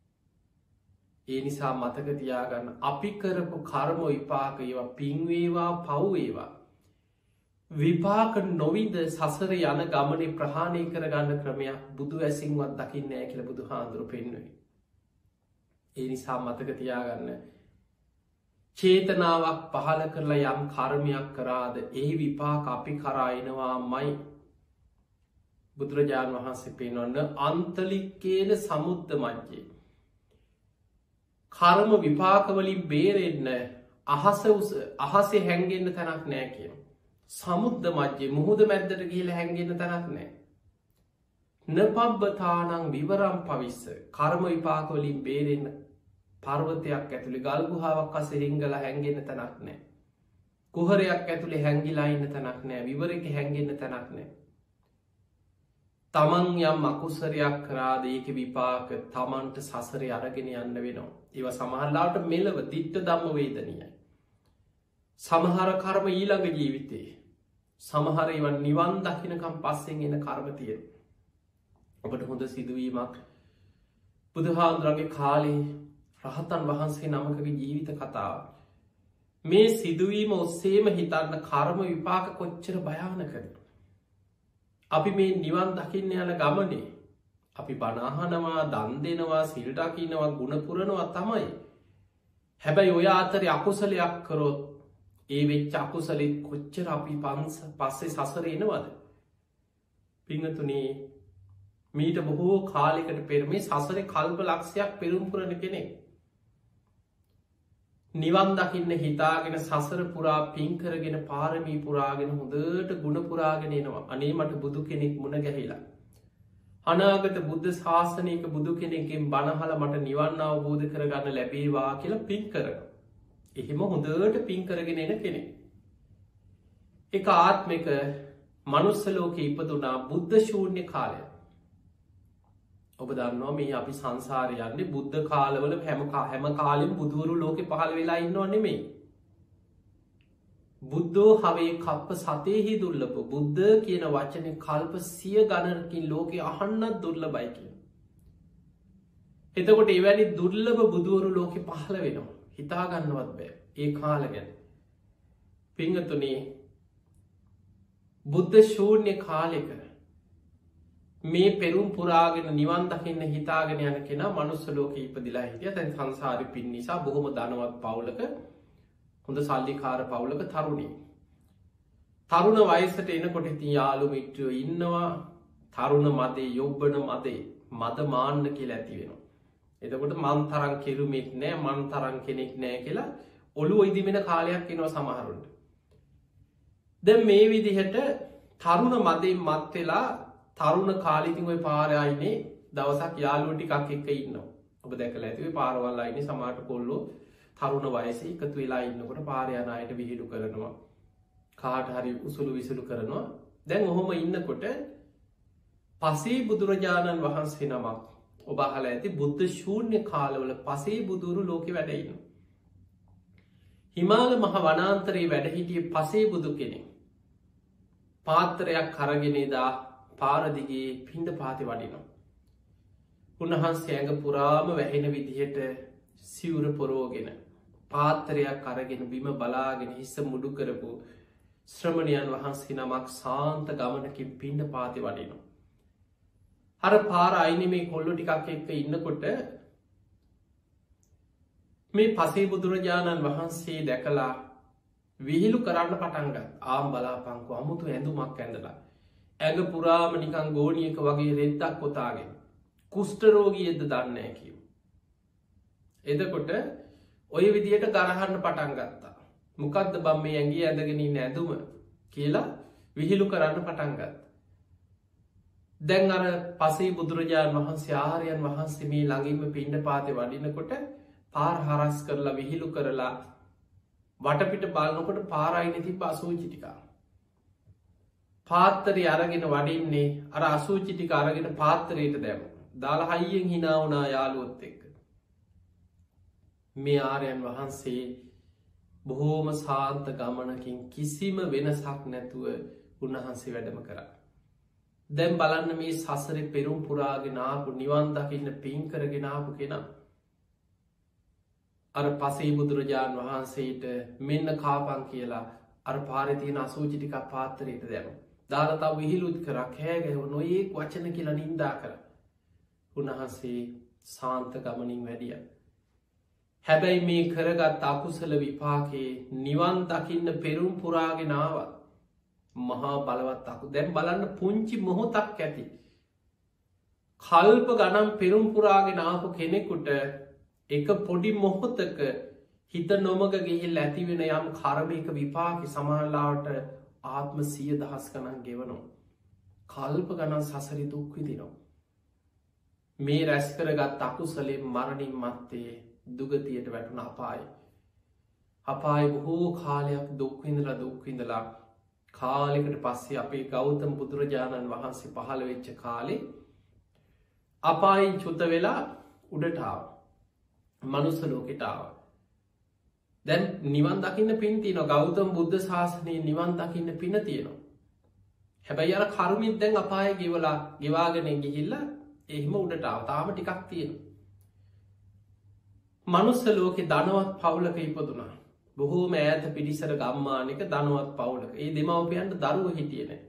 S1: ඒ නිසා මතක තියාගන්න අපි කරපු කර්ම විපාක ඒවා පින් වේවා පව් වේවා විපාක නොවිද සසර යන ගමනේ ප්‍රහාණය කරගන්න ක්‍රමයක් බුදු ඇසින්වත් දකින්නේ නැහැ කියලා බුදුහාඳුරු පෙන්වුවේ. ඒ නිසා මතක තියාගන්න චේතනාවක් පහළ කරලා යම් කර්මයක් කරාද ඒ විපාක අපි කරා එනවාමයි. බුදුරජාණන් වහන්සේ පෙන්වන්න අන්තලික්කේන සමුද්ද මජ්ජේ කර්ම විපාක වලින් බේරෙන්න අහසේ හැංගෙන්න්න තැනක් නෑ කියන. සමුද්ද මජ්්‍ය මුහුද මැද්දට ගිහිල හැංගෙන්න්න තැනක් නෑ. නපබ්බතානං විවරම් පවිස්ස කර්ම විපාකවලින් බේරෙන්න පර්වතයක් ඇතුළි ගල්ගුහාාවක් අස හිංගල හැංගෙන්න්න තැනක් නෑ. කුහරයක් ඇතුළේ හැංගිලා ඉන්න තැනක් නෑ විවරක හැංගෙන්න්න තැනක් නෑ. තමන් යම් අකුසරයක් කරාද ඒක විපාක තමන්ට සසරය අරගෙන යන්න වෙනවා. ඒව සමහරලාට මෙලව දිට්ට දම්ම වේදනයයි. සමහර කර්ම ඊළඟ ජීවිතයේ සමහර ඉවන් නිවන් දකිනකම් පස්සෙන් එන කර්මතිය. ඔබට හොඳ සිදුවීමක් බුදුහාන්දුරගේ කාලේ රහතන් වහන්සේ නමකගේ ජීවිත කතාව. මේ සිදුවීම ඔස්සේම හිතන්න කර්ම විපාක කොච්චර භයානකද. අපි මේ නිවන් දකින්න යන ගමනේ අපි බනාහනවා දන් දෙනවා සිල්ටකිනවා ගුණපුරනවා තමයි. හැබැයි ඔය අතරේ අකුසලයක් කරොත් ඒ වෙච්ච අකුසලෙත් කොච්චර අපි පස්සේ සසරේනවද. පිංහතුනේ මීට බොහෝ කාලෙකට පෙරමේ සසර කල්ප ලක්ෂයක් පෙරුම්පුරණ කෙනෙක්. නිවන් දකින්න හිතාගෙන සසර පුරා පින්කරගෙන පාරමී පුරාගෙන හොඳට ගුණපුරාගෙන එනවා. අනේ මට බුදු කෙනෙක් මුණ ගැහිලා. අනාගත බුද්ධ ශාසනයක බුදු කෙනෙකින් බණහල මට නිවන් අවබෝධ කරගන්න ලැබේවා කියලා පින් කරන. එහෙම හොඳට පින් කරගෙන එන කෙනෙ. එක ආත්මක මනුස්සලෝක ඉපදුනා බුද්ධ ශූන්‍ය කාලය. ඔබ දන්නවා මේ අපි සංසාරයන්නේ බුද්ධ කාලවල හැම කාලෙම බුදුවරු ලෝකෙ පහළ වෙලා ඉන්නවා නෙමේ. බුද්ධෝ හවේ කප්ප සතයහි දුර්ලප බුද්ධ කියන වචනය කල්ප සිය ගණනකින් ලෝකෙ අහන්නත් දුර්ල බයි කිය. එතකොට එවැනි දුර්ලභ බුදුවරු ලෝකෙ පහළ වෙනවා. හිතාගන්නවත් බෑ ඒ කාල ගැන. පිංහතුනේ බුද්ධ ශූන්‍ය කාලෙක මේ පෙරුම් පුරාගෙන නිවන් දකින්න හිතාගෙන යන කෙන මනුස්ස ලෝක ඉපදිලා හිටිය තැන් සංසාරි පින් නිසා බොහොම දනවත් පවුලක හොඳ සල්ලිකාර පවුලක තරුණී. තරුණ වයසට එනකොට ඉතින් යාලු මිට්ටියෝ ඉන්නවා තරුණ මදේ යොබ්බන මදේ මද මාන්න කියලා ඇති වෙනවා. එතකොට මන් තරන් කෙරුමෙක් නෑ මන් තරන් කෙනෙක් නෑ කියලා ඔලු ඉදිමෙන කාලයක් එනවා සමහරුන්ට. දැන් මේ විදිහට තරුණ මදේ මත් වෙලා තරුණ කාලිතින් ඔය පාරයයිනේ දවසක් යාලුව ටිකක් එක්ක ඉන්නවා. ඔබ දැකලා ඇතිවේ පාරවල් අයිනේ සමහරට කොල්ලෝ තරුණ වයසේ එකතු වෙලා ඉන්නකොට පාර යන අයට විහිළු කරනවා. කාට හරි උසුළු විසුළු කරනවා. දැන් ඔහොම ඉන්නකොට පසේ බුදුරජාණන් වහන්සේ නමක් ඔබ අහලා ඇති බුද්ධ ශූන්‍ය කාලවල පසේ බුදුරු ලෝකෙ වැඩ ඉන්නවා. හිමාල මහ වනාන්තරයේ වැඩ හිටියේ පසේ බුදු කෙනෙක්. පාත්‍රයක් අරගෙනදා පාරදිගේ පිණ්ඩ පාති වඩිනවා. උන්වහන්සේ ඇඟ පුරාම වැහෙන විදිහට සිවුර පොරෝගෙන පාත්තරයක් අරගෙන බිම බලාගෙන හිස්ස මුඩු කරපු ශ්‍රමණයන් වහන්සේ නමක් සාන්ත ගමනකින් පිණ්ඩ පාති වඩිනවා. අර පාර අයින මේ කොල්ලො ටිකක් එක්ක ඉන්නකොට මේ පසේ බුදුරජාණන් වහන්සේ දැකලා විහිළු කරන්න පටන්ගත් ආම් බලාපංකු අමුතු ඇඳුමක් ඇඳලා ඇඟ පුරාම නිකං ගෝනියක වගේ රෙද්දක් කොතාගෙන කුෂ්ටරෝගියෙද්ද දන්නෑ කිව. එදකොට ඔය විදියට ගරහන්න පටන් ගත්තා. මොකක්ද බම් මේ ඇගේ ඇඳගෙනින් ඇඳුම කියලා විහිළු කරන්න පටන්ගත්. දැන් අර පසේ බුදුරජාණන් වහන්සේ ආරයන් වහන්සේ මේ ළඟින්ම පිණ්ඩ පාතය වඩිනකොට පාර හරස් කරලා විහිළු කරලා වටපිට බලනකොට පාරයින තිබ අසූචිටිකා. පාත්තරය අරගෙන වඩින්නේ අර අසූචිටික අරගෙන පාත්තරයට දැම දාලා හයියෙන් හිනාවනා යාලුවොත් එක්ක. මේ ආරයන් වහන්සේ බොහෝම සාන්ත ගමනකින් කිසිම වෙනසක් නැතුව උන්වහන්සේ වැඩම කර. දැම් බලන්න මේ සසර පෙරුම් පුරාගෙනාපු නිවන් දකින්න පින් කරගෙනාපු කෙනා. අර පසේ බුදුරජාණන් වහන්සේට මෙන්න කාපන් කියලා අර පාරතියන අසූචිටික පාත්තරයට දැම. දාලතා විහිලුත් කරක් හෑගැව නොඒක් වචන කියලා නින්දා කර. උන්වහන්සේ සාන්ත ගමනින් වැඩිය. හැබැයි මේ කරගත් අකුසල විපාකයේ නිවන් දකින්න පෙරුම් පුරාගෙනාවත් මහා බලවත් අකු දැම් බලන්න පුංචි මොහොතක් ඇති. කල්ප ගනම් පෙරුම් පුරාගෙන ආපු කෙනෙකුට එක පොඩි මොහොතක හිත නොමග ගිහිල්ලා ඇති වෙන යම් කර්මයක විපාක සමහරලාට ආත්ම 100,000 ගණන් ගෙවනවා. කල්ප ගණන් සසරි දුක් විඳිනවා. මේ රැස් කරගත් අකුසලෙන් මරණින් මත්තේ දුගතියට වැටුණ අපාය. අපාය බොහෝ කාලයක් දුක් විඳලා කාලෙකට පස්සේ අපේ ගෞතම බුදුරජාණන් වහන්සේ පහළ වෙච්ච කාලේ අපායෙන් චුත වෙලා උඩට ආවා. මනුස්ස ලෝකෙට ආවා. දැන් නිවන් දකින්න පින් තියෙනවා. ගෞතම බුද්ධ ශාසනයේ නිවන් දකින්න පින තියෙනවා. හැබැයි අර කර්මෙත් දැන් අපායේ ගෙවාගෙන ගිහිල්ලා එහෙම උඩට ආවා. තාම ටිකක් තියෙනවා. මනුස්ස ලෝකේ ධනවත් පවුලක ඉපදුනා. බොහෝම ඈත පිටිසර ගම්මානයක ධනවත් පවුලක. ඒ දෙමව්පියන්ට දරුවෝ හිටියේ නැහැ.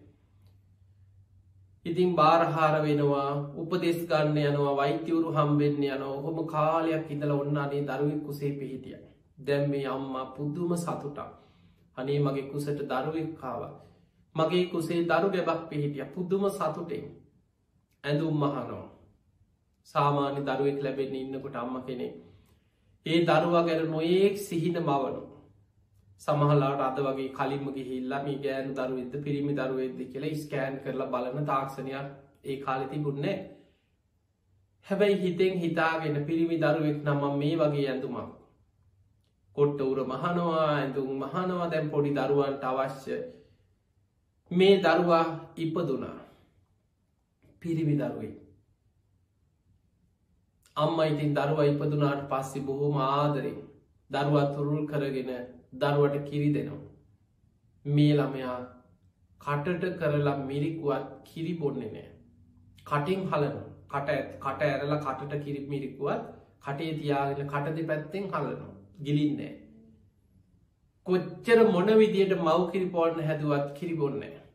S1: ඉතින් බාරහාර වෙනවා, උපදෙස් ගන්න යනවා, වෛද්‍යවරු හම්බෙන්න යනවා. ඔහොම කාලයක් ඉඳලා ඔන්න අනේ දරුවෙක් කුසේ පිහිටියා. දැන් මේ අම්මා පුදුම සතුටක්. අනේ මගේ කුසට දරුවෙක් ආවා. මගේ කුසේ දරු ගැබක් පිහිටියා. පුදුම සතුටෙන් ඇඳුම් මහනවා. සාමාන්‍ය දරුවෙක් ලැබෙන්න ඉන්නකොට අම්මා කෙනෙක් ඒ දරුවා ගැන නොයෙක් සිහින මවනවා. සමහරලාට අද වගේ කලින්ම ගිහිල්ලා මේ ගෑනු දරුවෙක්ද පිරිමි දරුවෙක්ද කියලා ස්කෑන් කරලා බලන තාක්ෂණයක් ඒ කාලේ තිබුණේ නැහැ. හැබැයි හිතෙන් හිතාගෙන පිරිමි දරුවෙක් නම් මේ වගේ ඇඳුමක් කොට්ට උර මහනවා, ඇඳුම් මහනවා. දැන් පොඩි දරුවන්ට අවශ්‍ය මේ දරුවා ඉපදුනා පිරිමි දරුවෙක්. අම්මා ඉතින් දරුවා ඉපදුනාට පස්සේ බොහොම ආදරෙන් දරුවා තුරුල් කරගෙන දරුවට කිරි දෙනවා. මේ ළමයා කටට කරලා මිරිකුවත් කිරි බොන්නේ නෑ. කටින් හලනවා. කට ඇරලා කටට කිරි මිරිකුවත් කටේ තියාගෙන කට දෙපැත්තෙන් හලනවා. ගිලින්නේ නෑ. කොච්චර මොන විදියට මව් කිරි පොන්න හැදුවත් කිරි බොන්නේ නෑ.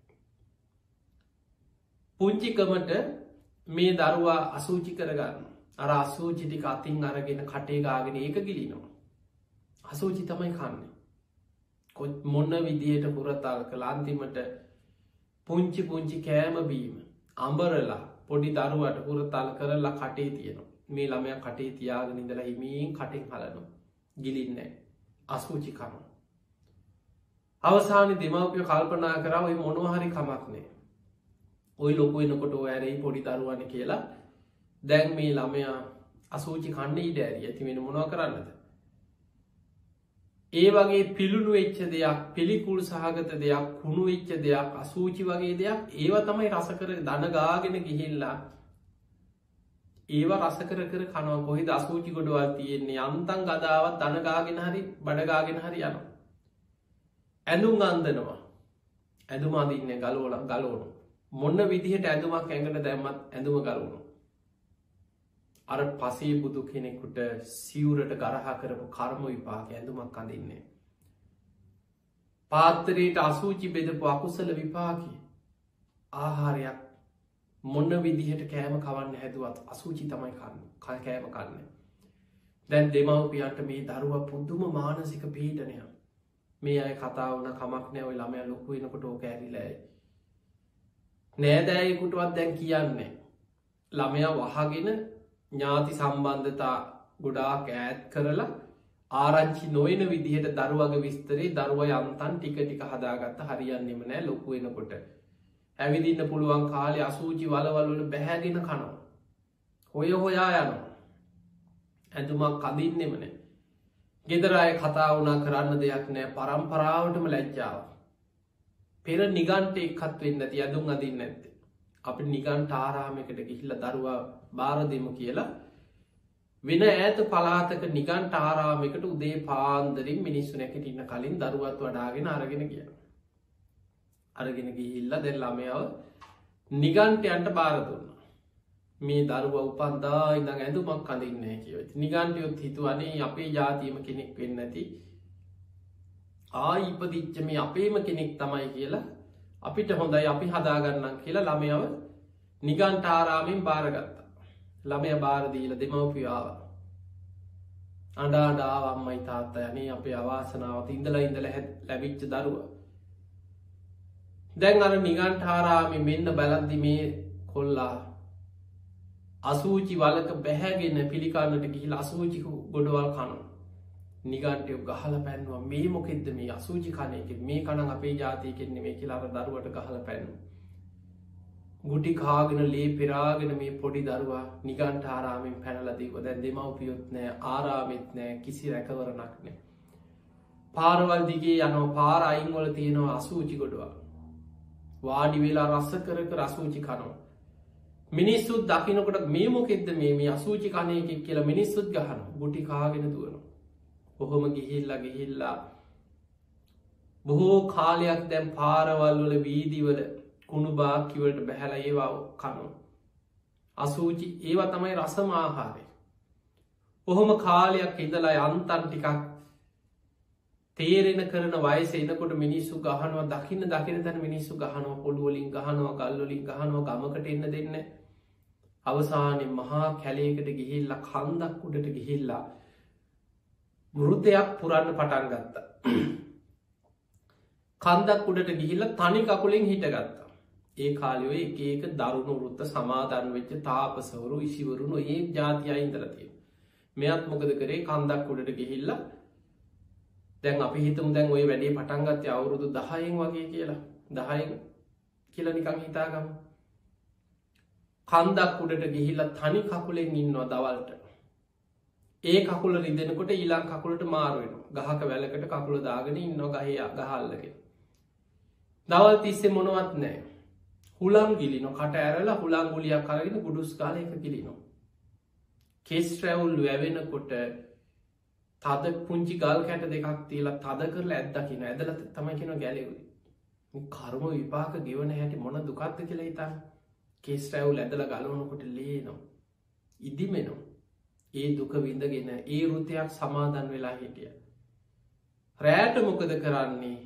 S1: පුංචිකමට මේ දරුවා අසූචි කරගන්න. අර අසූචි ටික අතින් අරගෙන කටේ ගාගෙන ඒක ගිලිනවා. අසූචි තමයි කන්නේ. මොන විදියට පුරතල් කළා. අන්තිමට පුංචි කෑම බීම අඹරලා පොඩි දරුවට පුරතල් කරලා කටේ තියෙනවා. මේ ළමයා කටේ තියාගෙන ඉඳලා හිමින් කටෙන් හලනවා. ගිලින්නේ නැහැ. අසූචි කනවා. අවසානයේ දෙමව්පියෝ කල්පනා කරා ඔය මොනවා හරි කමක් නැහැ. ඔය ලොකු වෙනකොට ඔය ඇරෙයි පොඩි දරුවානේ කියලා. දැන් මේ ළමයා අසූචි කන්නේ ඉඩ ඇරිය. ඉතින් වෙන මොනවා කරන්නද? ඒ වගේ පිළුණු වෙච්ච දෙයක්, පිළිකුල් සහගත දෙයක්, කුණු වෙච්ච දෙයක්, අසූචි වගේ දෙයක් ඒව තමයි රස කර දන ගාගෙන ගිහිල්ලා ඒව රස කර කනවා. කොහෙද අසූචි ගොඩවල් තියෙන්නේ? යන්තම් ගදාවත් දන ගාගෙන හරි බඩ ගාගෙන හරි යනවා. ඇඳුම් අඳිනවා. ඇඳුම අඳින්නේ ගලවනවා. මොන විදිහට ඇඳුමක් ඇඟට දැම්මත් ඇඳුම ගලවනවා. අර පසේ බුදු කෙනෙකුට සිවුරට ගරහා කරපු කර්ම විපාක ඇඳුමක් අඳින්නේ. පාත්තරයට අසූචි බෙදපු අකුසල විපාකී ආහාරයක් මොන විදිහට කෑම කවන්න හැදුවත් අසූචි තමයි කෑම කන්නේ. දැන් දෙමව්පියන්ට මේ දරුවා පුදුම මානසික පීඩනයක්. මේ අය කතා වුණ කමක් නෑ. ඔය ළමයා ලොකු වෙනකොට ඕක ඇරිලා නෑදෑයෙකුටවත් දැන් කියන්නේ ළමයා වහගෙන ඥාති සම්බන්ධතා ගොඩාක් ඈත් කරලා ආරංචි නොවන විදිහට දරුවගේ විස්තරේ දරුවා යන්තම් ටික හදාගත්ත හරියන්නෙම නෑ. ලොකු වෙනකොට ඇවිදින්න පුළුවන් කාලේ අසූචි වලවල් වල බැහැගෙන කනවා. හොයා යනවා. ඇඳුමක් අඳින්නෙම නෑ. ගෙදර අය කතා වුණා කරන්න දෙයක් නෑ. පරම්පරාවටම ලැජ්ජාව. පෙර නිගන්ටයෙක්වත් වෙන්නේ නැති ඇඳුම් අඳින්නේ නැත්තේ. අපි නිගන්ට ආරාමයකට ගිහිල්ලා දරුවා බාර දෙමු කියලා වෙන ඈත පළාතක නිගන්ට ආරාමයකට උදේ පාන්දරින් මිනිස්සු නැගිටින්න කලින් දරුවත් වඩාගෙන අරගෙන ගියා. අරගෙන ගිහිල්ලා දැන් ළමයාව නිගන්ටයන්ට බාර දුන්නා. මේ දරුවා උපන්දා ඉඳන් ඇඳුමක් අඳින්නේ නැහැ කියලා. ඉතින් නිගන්ටයොත් හිතුවනේ අපේ ජාතියම කෙනෙක් වෙන්නේ නැති ආයි ඉපදිච්ච මේ අපේම කෙනෙක් තමයි කියලා අපිට හොඳයි අපි හදාගන්නම් කියලා ළමයව නිගන්ට ආරාමෙන් බාරගත්තා. ළමයා බාර දීලා දෙමව්පියෝ ආවා. අඬා අම්මයි තාත්තයි අනේ අපේ අවාසනාවට ඉඳලා ලැබිච්ච දරුවා. දැන් අර නිගන්ට ආරාමෙ මෙන්න බලද්දි මේ කොල්ලා අසූචි වලක බැහැගෙන පිළිකාරනට ගිහිල්ලා අසූචි ගොඩවල් කනවා. නිගන්ටයෝ ගහල පැන්වා මේ මොකෙද මේ අසූචි කනයක මේ කන අපේ ජාතියකෙන්නේ මේ කියලාර දරුවට ගහල පැන්නු. ගුටි කාගෙන ලේ පෙරාගෙන මේ පොඩි දරුවා නිගන්ට ආරාමෙන් පැනලදීව දැන් දෙමවපියොත් නෑ ආරාමෙත් නෑ කිසි රැකවරනක් නෑ. පාරවල් දිගේ යනෝ පාර අයිංවල තියෙනවා අසූචි ගොඩවා. වාඩි වෙලා රස්ස කරක රසූචි කනෝ. මිනිස්සුත් දකිනකොට මේ මොකෙද මේ අසූචි කනයකෙක් කියලා මිනිස්සුත් ගහන ගුටි කාගෙන දුවන. බොහොම ගිහිල්ලා බොහෝ කාලයක් දැම් පාරවල්වල වීදිවල කුණු බාකිවලට බැහැල ඒවා කනු. අසූචි ඒවා තමයි රසමාහාරය. ඔහොම කාලයක් ඉඳලා අන්තන් ටිකක් තේරෙන කරන වයස එනකොට මිනිස්සු ගහනවා දකින්න දකින තැන මිනිස්සු ගහනවා පොළුවලින් ගහනවා ගල්ලොලින් ගහනවා ගමකට එන්න දෙන්න. අවසානය මහා කැලේකට ගිහිල්ලා කන්දක් උඩට ගිහිල්ලා මෘතයක් පුරන්න පටන් ගත්ත. කන්දක් උඩට ගිහිල්ල තනි කකුලෙන් හිටගත්තා. ඒ කාලයෝ ඒක දරුණු වෘත්ත සමාධන් වෙච්ච තාපසවරු ඉසිවරුණු ඒ ජාතිය ඉන්දරතිය. මෙයත් මොකද කරේ කන්දක් උඩට ගිහිල්ල දැන් අපි හිතමු දැන් ඔය වැඩේ පටන්ගත්තය අවුරුදු 10න් වගේ කියලා 10න් කියල නිකං හිතාගම. කන්දක් උඩට ගිහිල්ල තනි කකුලෙන් ඉන්නවා දවල්ට. ඒ කකුල රිදෙනකොට ඊලාං කකුලට මාරුවෙන ගහක වැලකට කකුල දාගෙන ඉන්න ගහය ගහල්ලක. දවල් තිස්සේ මොනවත් නෑ. හුළං ගිලින කට ඇරලා හුළං ගුලියක් කරගෙන ගුඩුස් කාල එක කිලිනවා. කෙස් රැවුල් වැවෙනකොට තද පුංචි ගල් කැට දෙකක් තියලා තද කරලා ඇද්දකින ඇදලත තමයි කෙන ගැලෙවි. කර්ම විපාක ගෙවන හැටි මොන දුකත්ත කියලා හිතන් කෙස් රැවුල් ඇදල ගලවනකොට ලේනවා. ඉදිමෙනවා. ඒ දුක විඳගෙන ඒ රුතයක් සමාදන් වෙලා හිටිය. රෑට මොකද කරන්නේ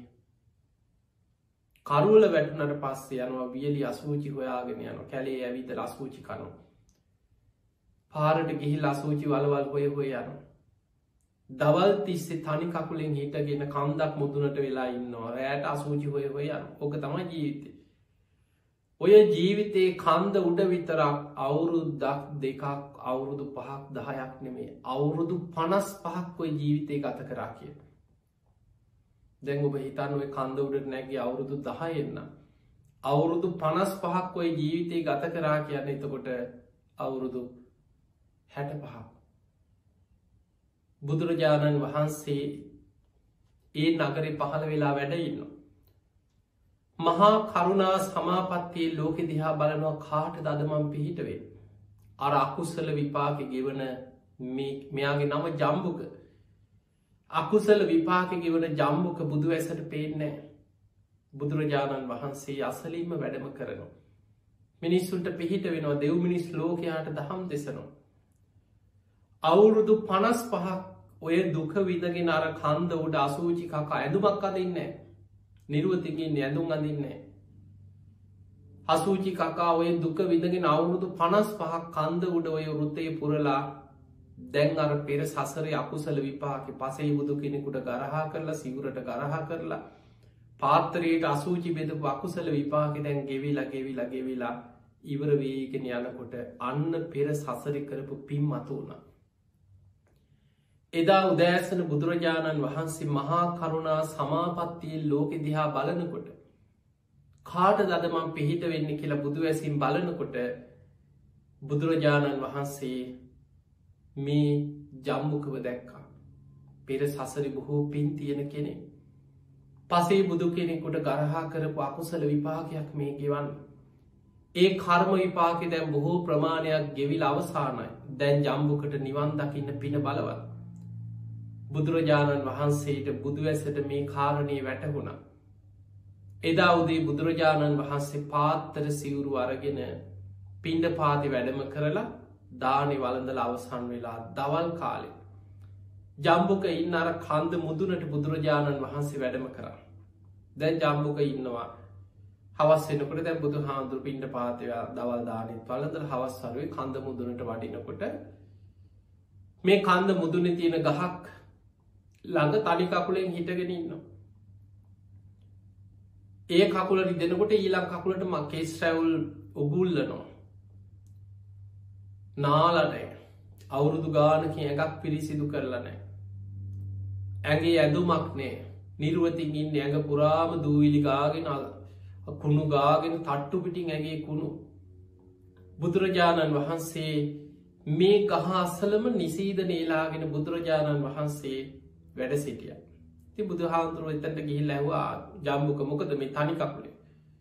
S1: කරුවල වැටනට පස්සේ යනවා වියලි අසූචි හොයාගෙන යන කැලේ ඇවිත අසූචි කනු. පාරට ගිහිල් අසූචි වලවල් හොය හොය යන. දවල් තිස්සේ තනි කකුලෙන් හිටගෙන කන්දක් මුදුනට වෙලා ඉන්නවා රෑට අසූචි හොය හොය යන ඕක තමයි ජීවිතය. ඔය ජීවිතයේ කන්ද උඩ විතරක් අවුරුද්දක් දෙකක් අවුරුදු 5ක් 10ක් නෙමේ අවුරුදු 55ක් ඔය ජීවිතය ගත කරා කිය. දැන් ඔබ හිතන්න ඔය කන්ද උඩට නැගේ අවුරුදු 10 එන්න. අවුරුදු 55ක් ඔය ජීවිතය ගත කරා කියන්න එතකොට අවුරුදු 65ක්. බුදුරජාණන් වහන්සේ ඒ නගරේ පහළ වෙලා වැඩ ඉන්නවා. මහා කරුණා සමාපත්තියේ ලෝකෙ දිහා බලනවා කාට දදමම් පිහිටවේ. අර අකුසල විපාක ගෙවන මෙයාගේ නම ජම්බුක. අකුසල විපාක ගෙවන ජම්බුක බුදු ඇසට පේනෑ. බුදුරජාණන් වහන්සේ අසලීම වැඩම කරනවා. මිනිස්සුන්ට පිහිට වෙනවා දෙව් මිනිස් ලෝකයාට දහම් දෙසනවා. අවුරුදු 55ක් ඔය දුක විදගෙන අර කන්ද උඩ අසූචි කකා ඇඳුමක් අදින්නේ නිරුවතිකින් ඇඳුම් අඳින්නේ. අසූචි කකා ඔය දුක විදගෙන අවුරුදු 55ක් කන්ද උඩ ඔය වෘත්තය පුරලා දැන් අර පෙර සසරය අකුසල විපාක පසේ බුදු කෙනෙකුට ගරහා කරලා සිවුරට ගරහා කරලා පාත්තරයට අසූචි බෙද අකුසල විපාක දැන් ගෙවිලා ඉවර වේගෙන යනකොට අන්න පෙර සසරි කරපු පින් මතු වුණා. එදා උදෑසන බුදුරජාණන් වහන්සේ මහා කරුණා සමාපත්තියේ ලෝකෙ දිහා බලනකොට කාට දදමම් පිහිට වෙන්න කියලා බුදු ඇසින් බලනකොට බුදුරජාණන් වහන්සේ මේ ජම්බුකව දැක්කා. පෙර සසරි බොහෝ පින් තියෙන කෙනෙ. පසේ බුදු කෙනෙකුට ගරහා කරපු අකුසල විපාකයක් මේ ගෙවන්න. ඒ කර්ම විපාක දැන් බොහෝ ප්‍රමාණයක් ගෙවිල් අවසානයි. දැන් ජම්බුකට නිවන් දකින්න පින බලවත්. බුදුරජාණන් වහන්සේට බුදු ඇසට මේ කාරණය වැටහුණ. එදා උදේ බුදුරජාණන් වහන්සේ පාත්තර සිවුරු අරගෙන පින්ඩ පාති වැඩම කරලා දානි වලඳල අවසන් වෙලා දවල් කාලෙ. ජම්බුක ඉන්න අර කන්ද මුදුනට බුදුරජාණන් වහන්සේ වැඩම කරා. දැන් ජම්බුක ඉන්නවා. හවස් වෙනකොට දැන් බුදු හාමුදුරු පින්ඩ පාතය දවල් දානෙත් වලඳල හවස් සරුවේ කන්ද මුදුනට වඩිනකොට මේ කන්ද මුදුනේ තියෙන ගහක් ළඟ තනි කකුලෙන් හිටගෙන ඉන්නවා. ඒ කකුල රිදෙනකොට ඊළඟ කකුලට කෙස් රැවුල් උගුල්ලනවා. නාලනෑ අවුරුදු ගානකින් එකක් පිරිසිදු කරලා නෑ. ඇගේ ඇඳුමක් නෑ. නිර්වතින් ඉන්න ඇඟ පුරාම දූවිලි ගාගෙන කුණු ගාගෙන තට්ටු පිටින් ඇගේ කුණු. බුදුරජාණන් වහන්සේ මේ ගහ අසලම නිසීද නේලාගෙන බුදුරජාණන් වහන්සේ වැඩ සිටිය. ති බුදුහාන්දුරුව එතැට ගිහිල් ඇහවා ජම්බුක මොකද මේ තනි කකුලේ.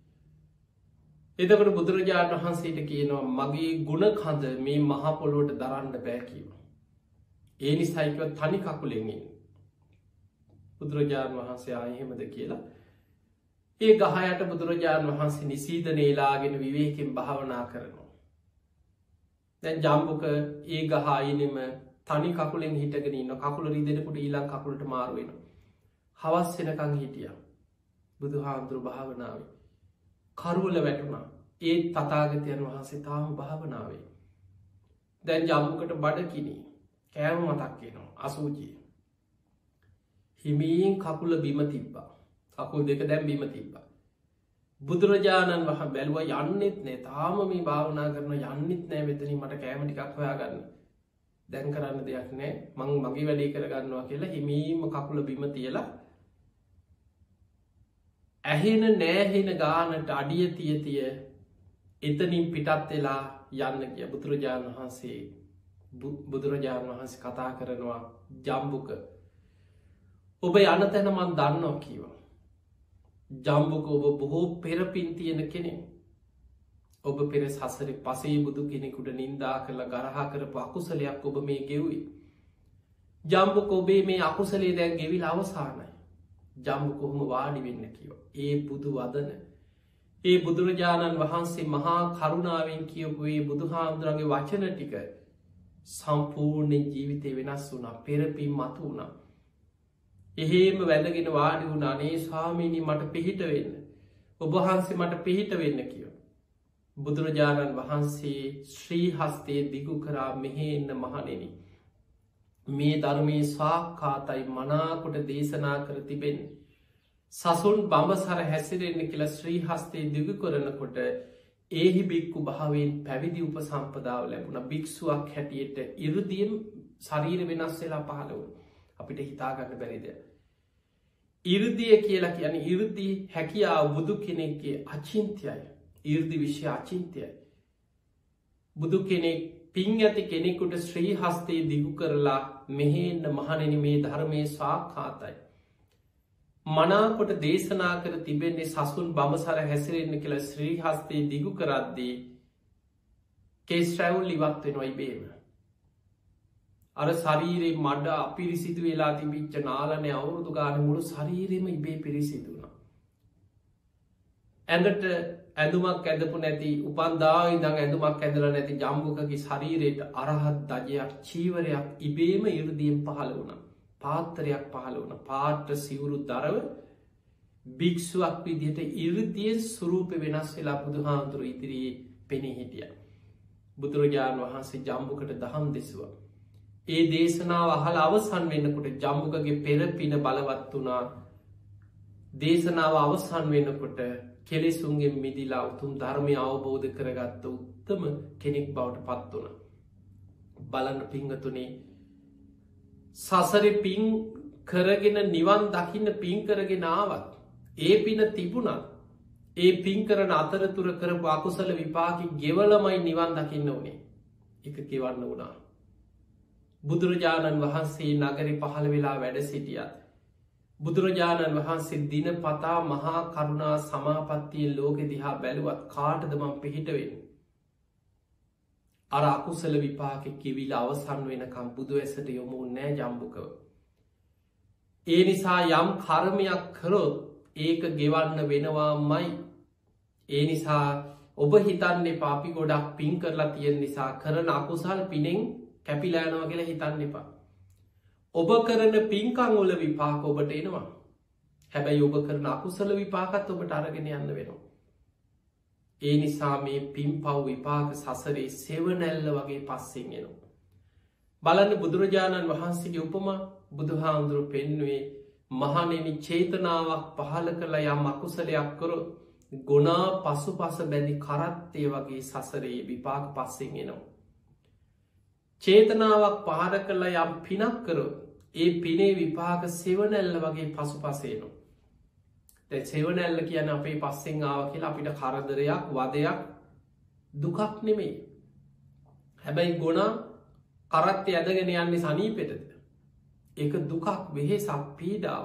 S1: එතකට බුදුරජාණන් වහන්සේට කියනවා මගේ ගුණ කඳ මේ මහපොලෝට දරන්න බෑකීම. ඒ නිසායිකව තනි කකුලෙන්ින් බුදුරජාණන් වහන්සේ ආයෙහෙමද කියලා. ඒ ගහයට බුදුරජාණන් වහන්සේ නිසීද නේලාගෙන විවේකෙන් භාවනා කරනවා. දැන් ජම්බුක ඒ ගහයිනෙම තනි කකුලෙන් හිටගෙන ඉන්න කකුල රිදෙනකුට ඊලං කකුලට මාරුවෙන. හවස් වෙනකං හිටිය බුදු හාමුදුරු භාවනාවේ. කරුවල වැටුණා ඒත් තතාගතයන් වහන්සේ තාම භාවනාවේ. දැන් ජම්බුකට බඩකිනි කෑම මතක්කේනවා අසූචිය. හිමීන් කකුල බිම තිබ්බා. කකුල් දෙක දැම් බිම තිබ්බා. බුදුරජාණන් වහ බැලුව යන්නෙත් නෑ තාම මේ භාවනා කරන යන්නෙත් නෑ වෙතනින් මට කෑමටිකක් හොයාගන්න. දැන් කරන්න දෙයක් නෑ මං මගේ වැඩේ කරගන්නවා කියලා හිමීම කකුල බිම තියලා ඇහෙන නෑහෙන ගානට අඩිය තිය එතනින් පිටත් වෙලා යන්න කිය බුදුරජාණන් වහන්සේ බුදුරජාණන් වහන්සේ කතා කරනවා ජම්බුක ඔබ යන තැන මන් දන්නවා කීවා. ජම්බුක ඔබ බොහෝ පෙරපින් තියෙන කෙනෙ ඔබ පෙර සසර පසේ බුදු කෙනෙකුට නින්දා කරලා ගරහා කරපු අකුසලයක් ඔබ මේ ගෙව්යි. ජම්බුක ඔබේ මේ අකුසලේ දැන් ගෙවිල අවසානයි. ජම්බු කොහොම වාඩි වෙන්න කියව. ඒ බුදු වදන. ඒ බුදුරජාණන් වහන්සේ මහා කරුණාවෙන් කියපුේ බුදු හාමුදුරන්ගේ වචන ටික සම්පූර්ණයෙන් ජීවිතය වෙනස් වුනා පෙරපින් මතු වුණා. එහෙම වැදගෙන වාඩි වුණ අනේ ස්වාමීනි මට පිහිට වෙන්න. ඔබහන්සේ මට පිහිට වෙන්න කියව. බුදුරජාණන් වහන්සේ ශ්‍රී හස්තේ දිගු කරා මෙහෙන්න මහනෙන. මේ ධර්මයේ ස්වාක්කාතයි මනාකොට දේශනා කර තිබෙන්. සසුන් බඹසර හැසිරෙන්න්න කියලා ශ්‍රී හස්තේ දිගු කරනකොට ඒහි බික්කු භාවෙන් පැවිදි උප සම්පදාව ලැබුණ භික්ෂුවක් හැටියට ඉරුදියම් ශරීර වෙනස් වෙලා පහළව අපිට හිතාගන්න බැරිද. ඉර්දිය කියලා කියන ඉර්දි හැකියාව බුදු කෙනෙක්ගේ අචින්තයයි ඉර්දි විශ්‍ය අචින්තයයි. බුදු කෙනෙක් පින් ඇති කෙනෙකුට ශ්‍රී හස්තේ දිගු කරලා මෙහෙන්න මහනෙන මේ ධර්මය ස්වාක්කාතයි. මනාකොට දේශනා කර තිබෙන්නේ සසුන් බඹසර හැසිරෙන්න්න කියලා ශ්‍රී හස්තේ දිගු කරද්දී කෙස් රැවුල් ඉවත් වෙනොයි බේම. අර ශරීරයේ මඩ අපිරිසිදු වෙලා තිබිච්ච නාලනය අවුරුදු ගාන මුළු ශරීරෙම ඉබේ පිරිසිදුුණ. ඇඳට ඇඳුමක් ඇඳපු නැති උපන්දා ඉදං ඇඳුමක් ඇඳල නැති ජම්බුකගේ ශරීරයට අරහත් දජයක් චීවරයක් ඉබේම ඉරදියෙන් පහළ වුණ පාත්තරයක් පහළ වුණ පාට්ට සිවුරු දරව භික්ෂුවක් විදිහට ඉරදියෙන් සුරූප වෙනස් වෙලා බුදු හාමුදුරු ඉදිරියේ පෙනී හිටිය. බුදුරජාණන් වහන්සේ ජම්බුකට දහම් දෙසවා. ඒ දේශනාව අහල අවසන් වෙන්නකොට ජම්බුකගේ පෙරපින බලවත් වනා දේශනාව අවසන් වෙනකොට කෙලෙසුන්ගේ මිදිලා උතුම් ධර්මය අවබෝධ කරගත්ත උත්තම කෙනෙක් බවට පත් වන. බලන්න පිංහතුනේ සසරි පින් කරගෙන නිවන් දකින්න පින් කරගෙන ආවත් ඒ පින තිබුණත් ඒ පින් කරන අතරතුර කරපු අකුසල විපාකි ගෙවලමයි නිවන් දකින්න ඕනේ එක කෙවන්න වුණා. බුදුරජාණන් වහන්සේ නගරි පහළ වෙලා වැඩ සිටියත්. බුදුරජාණන් වහන්සේ දින පතා මහා කරුණා සමාපත්තිය ලෝකෙ දිහා බැලුවත් කාටදමම් පිහිටවෙන්. අර අකුසල විපාක කිවිල අවසන් වෙනකම් බුදු ඇසට යොමු නෑ ජම්බුකව. ඒ නිසා යම් කර්මයක් කරොත් ඒක ගෙවන්න වෙනවා මයි. ඒ නිසා ඔබ හිතන්නේ පාපි ගොඩක් පින් කරලා තියෙන නිසා කරන අකුසල් පිනෙන් කැපිලෑනවා කියලා හිතන්න එපා. ඔබ කරන පින්කංවල විපාක ඔබට එනවා. හැබැයි ඔබ කරන අකුසල විපාකත් ඔබට අරගෙන යන්න වෙනවා. ඒ නිසා මේ පින් පව් විපාක සසරේ සෙවනැල්ල වගේ පස්සෙන් එනවා. බලන්න බුදුරජාණන් වහන්සේගේ උපම බුදු හාමුදුරු පෙන්නුවේ මහනෙනි චේතනාවක් පහල කළ යම් අකුසලයක් කොරොත් ගොනා පසු පස බැඳි කරත්තය වගේ සසරේ විපාක පස්සෙන් එනවා. චේතනාවක් පහර කළ යම් පිනක් කරොත් ඒ පිනේ විපාක සෙවනැල්ල වගේ පසු පසේනු. දැ සෙවනැල්ල කියන අපේ පස්සෙන් ආව කියලා අපිට කරදරයක් වදයක් දුකක් නෙමෙයි. හැබැයි ගොනා කරත්තය ඇදගෙන යන්නේ සනීපෙටද. ඒක දුකක් වෙහෙසක් පීඩාව.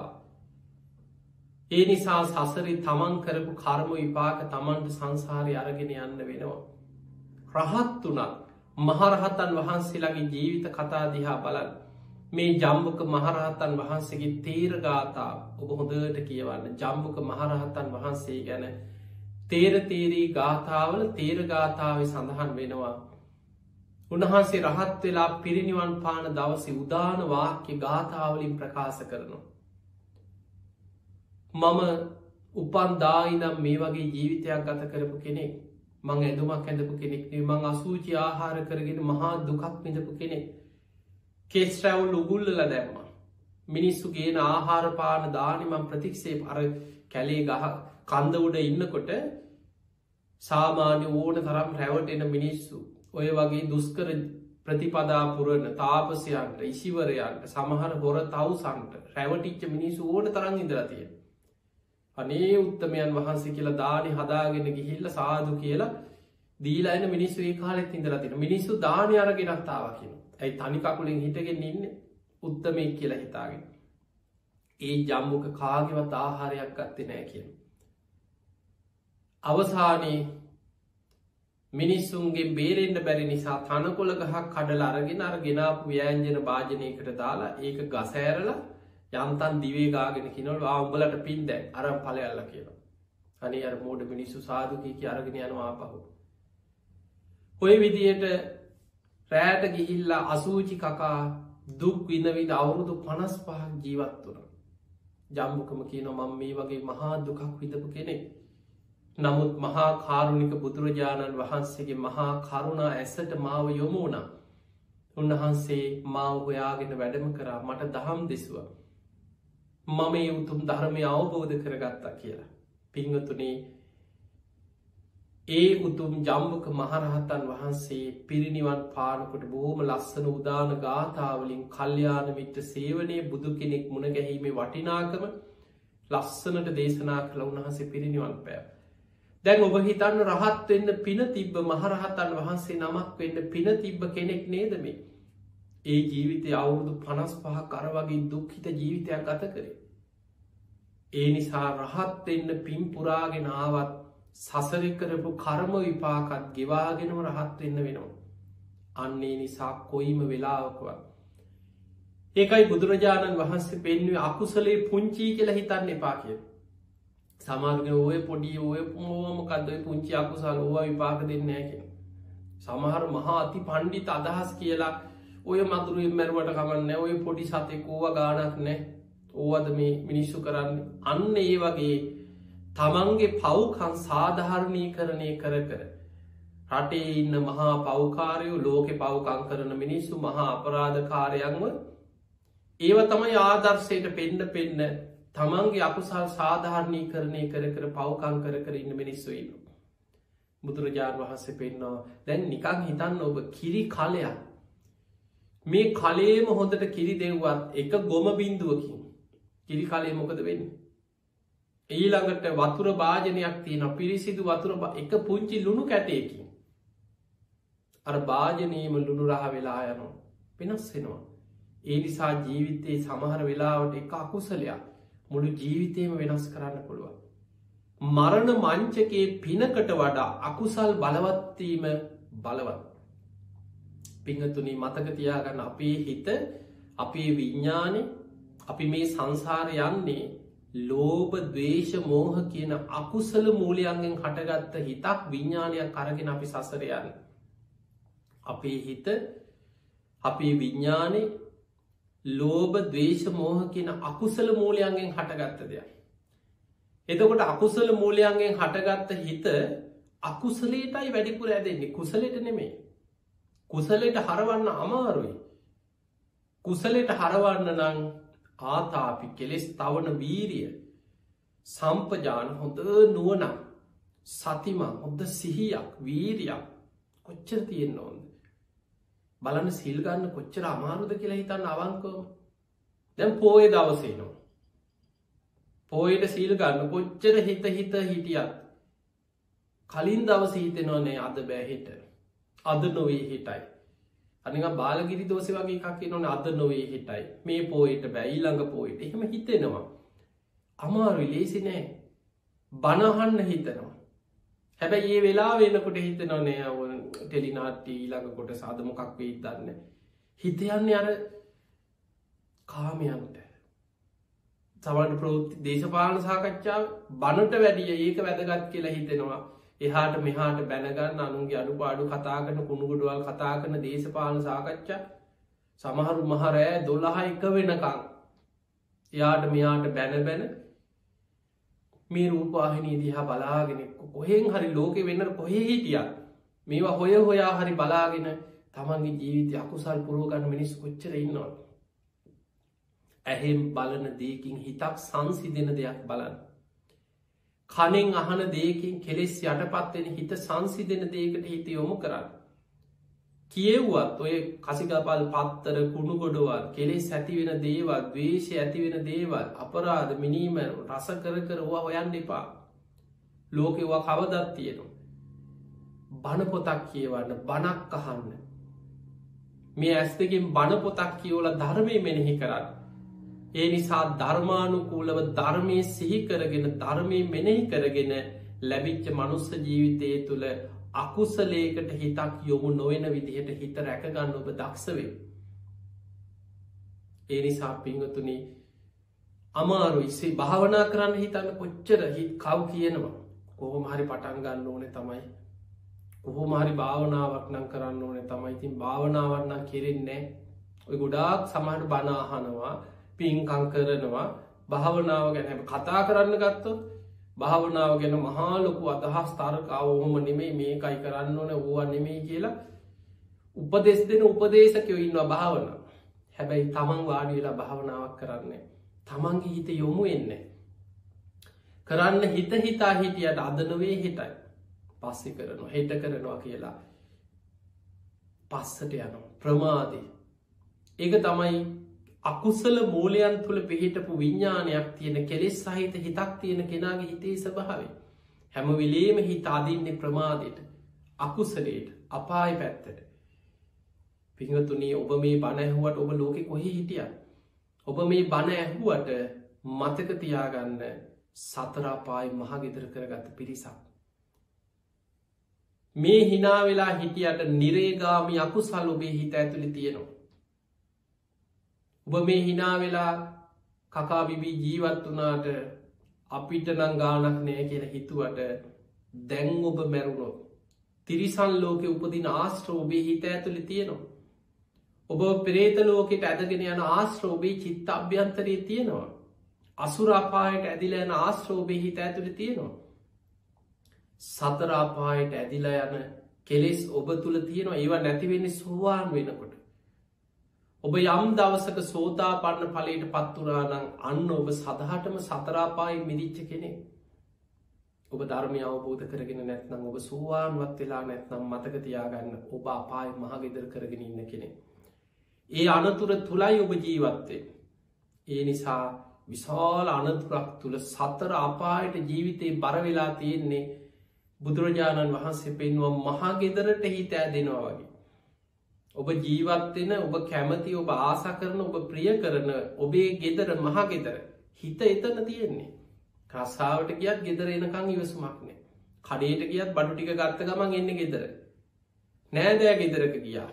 S1: ඒ නිසා සසරි තමන් කරපු කර්ම විපාක තමන්ට සංසාරය අරගෙන යන්න වෙනවා. රහත් වනත් මහරහතන් වහන්සේලාගේ ජීවිත කතා දිහා බලන් මේ ජම්බුක මහරහතන් වහන්සේගේ තේරගාතා ඔබ හොඳට කියවන්න. ජම්බුක මහරහතන් වහන්සේ ගැන තේරතේරී ගාථාවල තේරගාථාව සඳහන් වෙනවා. උන්වහන්සේ රහත් වෙලා පිරිනිවන් පාන දවස උදාන වාක්‍ය ගාථාවලින් ප්‍රකාශ කරනවා. මම උපන්දායිනම් මේ වගේ ජීවිතයක් ගත කරපු කෙනෙක්. මං ඇඳුමක් ඇඳපු කෙනෙක් මං අසූචි ආහාර කරගෙන මහා දුකක් විඳපු කෙනෙක්. කෙස්රැවුල් උගුල්ලල දැම්ම. මිනිස්සු ගේන ආහාරපාන දානිමං ප්‍රතික්ෂේ අර කැලේ ගහ කන්ද උඩ ඉන්නකොට සාමාන්‍ය ඕන තරම් රැවටෙන මිනිස්සු ඔය වගේ දුස්කර ප්‍රතිපදාපුරණ තාපසයන්ට ඉසිවරයන්ට සමහර හොර තවසන්ට රැවටිච්ච මිනිස්සු ඕන තරන් ඉදරතිය. අනේ උත්තමයන් වහන්සේ කියලා දානි හදාගෙන ගිහිල්ල සාදු කියලා දීලායින මිනිස්සු ඒ කාලෙත් ඉදරතින මිනිස්සු දානය අරගෙනත්තාව කියන. ඇයි තනිකකුලින් හිටගෙන ඉන්න උත්තමය කියලා හිතාගෙන. ඒ ජම්මුක කාගෙවත් ආහාරයක් ගත්තේ නෑ කියන. අවසානයේ මිනිස්සුන්ගේ බේරෙන්ඩ බැරි නිසා තනකොළ ගහක් කඩල අරගෙන ගෙනාපු ව්‍යෑන්ජන භාජනයකට දාලා ඒක ගසෑරල යන්තන් දිවේගාගෙන කිනොල් ආම්බලට පින් දැ අරම් පලයල්ල කියලා. අනේ අර මෝඩ මිනිස්සු සාධකයකි අරගෙන යනවා පහු. ඔය විදියට රෑට ගිහිල්ලා අසූචි කකා දුක් විඳවිද අවුරුදු 55 ජීවත් වන. ජම්බුකම කියන මම මේ වගේ මහා දුකක් විඳපු කෙනෙක්. නමුත් මහා කාරුණික බුදුරජාණන් වහන්සේගේ මහා කරුණා ඇසට මාව යොමුණ. උන්වහන්සේ මාව හොයාගෙන වැඩම කරා මට දහම් දෙසවා. මම ඒ උතුම් ධර්මය අවබෝධ කරගත්තා කියලා. පිංහතුනේ ඒ උතුම් ජම්බුක මහරහතන් වහන්සේ පිරිනිවන් පානකොට බොහෝම ලස්සන උදාන ගාථාවලින් කල්්‍යාන මිත්‍ර සේවනය බුදු කෙනෙක් මුණ ගැහීමේ වටිනාකම ලස්සනට දේශනා කළ උන්වහන්සේ පිරිනිවන් පෑ. දැන් ඔබ හිතන්න රහත් වෙන්න පින තිබ්බ මහරහතන් වහන්සේ නමක් වෙන්න පින තිබ්බ කෙනෙක් නේද මේ. ඒ ජීවිතය අවුරුදු 55 කර වගේ දුක්හිත ජීවිතයක් ගත කරේ. ඒ නිසා රහත් වෙන්න පින් පුරාගෙන ආවත් සසර කරපු කර්ම විපාකත් ගෙවාගෙනම රහත් වෙන්න වෙනවා. අන්නේ නිසා කොයිම වෙලාවකවත්. ඒකයි බුදුරජාණන් වහන්සේ පෙන්වේ අකුසලේ පුංචී කියලා හිතන්න එපා කිය. සමාර්ග ඔය පොඩි ඔය මෝමකදයි පුංචි අකුසල් ඕවා විපාක දෙන්න කිය. සමහර මහා අති පණ්ඩිත අදහස් කියලා ඔය මදුරුවෙන් මැරුවට කමන්න ඔය පොඩි සතෙක් ඕව ගානක් නෑ ඕවද මේ මිනිස්සු කරන්න අන්න ඒ වගේ තමන්ගේ පව්කන් සාධහරණී කරණය කර කර රටේ ඉන්න මහා පව්කාරයෝ ලෝකෙ පව්කං කරන මිනිස්සු මහා අපරාධකාරයන්ව ඒව තමයි ආදර්ශයට පෙන්න තමන්ගේ අකුසල් සාධාරණී කරණය කර කර පව්කං කර ඉන්න මිනිස්සුයින. බුදුරජාණන් වහන්සේ පෙන්නවා දැන් නිකං හිතන්න ඔබ කිරි කලයක් මේ කලේම හොඳට කිරි දෙව්වත් එක ගොම බින්දුවකින් කිරි කලේ මොකද වෙන්න. ඊළඟට වතුර භාජනයක් තියෙන පිරිසිදු වතුර එක පුංචි ලුණු කැටයකින් අර භාජනීම ලුණු රහ වෙලා යනවා වෙනස් වෙනවා. ඒ නිසා ජීවිතයේ සමහර වෙලාවට එක අකුසලයක් මුළු ජීවිතයම වෙනස් කරන්න පුළුවන්. මරණ මංචකයේ පිනකට වඩා අකුසල් බලවත්වීම බලවත්. පිංහතුනි මතක තියාගන්න අපේ හිත අපේ විඤ්ඥානය අපි මේ සංසාර යන්නේ ලෝභ ද්වේෂ මෝහ කියන අකුසල මූලයන්ගෙන් හටගත්ත හිතක් විඤ්ඥානයක් කරගෙන අපි සසරයන්න. අපේ හිත අපේ විඤ්ඥානය ලෝභ ද්වේෂ මෝහ කියන අකුසල මූලයන්ගෙන් හටගත්ත දෙයක්. එතකොට අකුසල මූලයන්ගෙන් හටගත්ත හිත අකුසලේටයි වැඩිපුර ඇදෙන්නේ කුසලට නෙමේ. කුසලට හරවන්න අමාරුයි. කුසලට හරවන්න නං ආතාපි කෙලෙස් තවන වීරිය සම්පජාන හොඳ නුවන සතිම හොඳ සිහියක් වීරියක් කොච්චර තියෙන්න්න ඕොද බලන්න සිල්ගන්න කොච්චර අමාරුද කියලා හිතන්න අවංකෝ දැන් පෝය දවසේනවා. පෝයට සීල් ගන්න කොච්චර හිත හිටියත් කලින් දවස හිතෙනවනේ අද බෑහිට අද නොවේ හිටයි. අනික බාලගිරි දෝසෙ වගේ එකක් නොන අද නොවේ හිටයි මේ පෝයට බැයි ළඟ පෝයට එහෙම හිතෙනවා. අමාරු ලේසි නෑ බණහන්න හිතනවා. හැබැයි ඒ වෙලා වෙනකොට හිතනවනේ ටෙලිනාට්ටි ඊළඟ කොට සාධ මොකක් වෙයි දන්න. හිතයන්නේ අර කාමයන්ට සමට ප්‍රෘති දේශපාලන සාකච්ඡාව බණට වැඩිය ඒක වැදගත් කියලා හිතෙනවා. එහාට මෙහාට බැනගන්න අනුන්ගේ අඩු පාඩු කතා කරන කුණුගොඩුවල් කතා කරන දේශපාලන සාකච්ඡා සමහරු මහරෑ 12 වෙනකං එයාට මෙයාට බැන මේ රූපවාහිනී දිහා බලාගෙන කොහෙන් හරි ලෝකෙ වෙන්න කොහේ හිටියත් මේවා හොය හොයා හරි බලාගෙන තමන්ගේ ජීවිතය අකුසල් පුරෝගන්න මිනිස් කොච්චර ඉන්නවා. ඇහෙම් බලන දෙයකින් හිතක් සංසිදෙන දෙයක් බලන්න. කනෙන් අහන දෙයකින් කෙලෙස් යටපත්වෙන හිත සංසිදෙන දෙයකට හිත යොමු කරන්න. කියෙව්වත් ඔය කසිකපල් පත්තර කුණු ගොඩවල් කෙලෙස් ඇතිවෙන දේවල් දවේශය ඇතිවෙන දේවල් අපරාධ මිනීම රස කරවා හොයන් එපා. ලෝකෙවා කවදත් තියෙනවා. බණ පොතක් කියවන්න බණක් අහන්න. මේ ඇස් දෙකින් බණ පොතක් කියවල ධර්මය මෙනෙහි කරන්න. ඒ නිසා ධර්මානුකූලව ධර්මය සිහි කරගෙන ධර්මය මෙනෙහි කරගෙන ලැබිච්ච මනුස්ස ජීවිතය තුළ අකුසලේකට හිතක් යොමු නොවෙන විදිහට හිත රැකගන්න ඔබ දක්ෂවේ. ඒ නිසා පිංගතුනි අමාරු ඉස්සේ භාවනා කරන්න හිතන්න කොච්චර හිත් කව් කියනවා. කොහොම හරි පටන් ගන්න ඕනේ තමයි. කොහොම හරි භාවනාවක් නම් කරන්න ඕනේ තමයි. ඉතින් භාවනාවක් නම් කෙරෙන්නේ ඔය ගොඩාක් සමහර බණ අහනවා පින්කම් කරනවා භාවනාව ගැන කතා කරන්න ගත්තොත් භාවනාව ගැන මහා ලොකු අදහස් තරකාව ඔහොම නෙමෙයි මේකයි කරන්න ඕන ඕවා නෙමෙයි කියලා උපදෙස් දෙන උපදේශකයෝ ඉන්නවා භාවනාව. හැබැයි තමන් වාඩි වෙලා භාවනාවක් කරන්නේ තමන්ගේ හිත යොමු වෙන්නේ. කරන්න හිත හිතා හිටියට අද නොවේ හිතයි. පස්සේ කරනවා හෙට කරනවා කියලා පස්සට යනවා ප්‍රමාදේ. ඒක තමයි අකුසල මූලයන් තුළ පිහිටපු විඤ්ඥානයක් තියෙන කෙලෙස් සහිත හිතක් තියෙන කෙනාගේ හිතේ ස්වභාවය. හැම වෙලේම හිත අදින්නේ ප්‍රමාදයට අකුසලයට අපාය පැත්තට. පිංහතුනී ඔබ මේ බණ ඇහුවට ඔබ ලෝකෙ කොහෙ හිටිය. ඔබ මේ බණ ඇහුවට මතක තියාගන්න සතරාපායි මහගෙදර කරගත්ත පිරිසක්. මේ හිනා වෙලා හිටියට නිරේගාමි අකුසල් ඔබේ හිත ඇතුළි තියෙනවා. ඔබ මේ හිනා වෙලා කකා බිබී ජීවත් වනාට අපිට නං ගානක් නෑ කියල හිතුවට දැන් ඔබ මැරුණොත් තිරිසන් ලෝකෙ උපදින ආශ්‍ර ඔබේ හිත ඇතුළි තියෙනවා. ඔබ පෙරේත ලෝකෙට ඇදගෙන යන ආශ්‍ර ඔබේ චිත්ත අභ්‍යන්තරයේ තියෙනවා. අසුරාපායට ඇදිල යන ආශ්‍ර ඔබේ හිත ඇතුළි තියෙනවා. සතරාපායට ඇදිලා යන කෙලෙස් ඔබ තුළ තියෙනවා. ඒවා නැතිවෙන්නේ සෝවාන් වෙනකොට. ඔබ යම් දවසක සෝතාපන්න ඵලයට පත්වනානම් අන්න ඔබ සදහටම සතරාපායි මිදිච්ච කෙනෙ. ඔබ ධර්මය අවබෝධ කරගෙන නැත්නම් ඔබ සෝවාන්වත් වෙලා නැත්නම් මතක තියාගන්න ඔබ අපාය මහගෙදර කරගෙන ඉන්න කෙනෙ. ඒ අනතුර තුළයි ඔබ ජීවත්තේ. ඒ නිසා විශාල අනතුරක් තුළ සතර අපායට ජීවිතේ බරවෙලා තියෙන්නේ බුදුරජාණන් වහන්සේ පෙන්වා මහගෙදරට හිත ඇදෙනවා වගේ. ඔබ ජීවත්වෙන ඔබ කැමති ඔබ ආස කරන ඔබ ප්‍රිය කරන ඔබේ ගෙදර මහගෙදර හිත එතන තියෙන්නේ. කස්සාාවට ගියත් ගෙදර එනකං ඉවසුමක්නේ. කඩේට ගියත් බඩු ටික ගත්ත ගමන් එන්න ගෙදර. නෑදෑ ගෙදරක ගියා.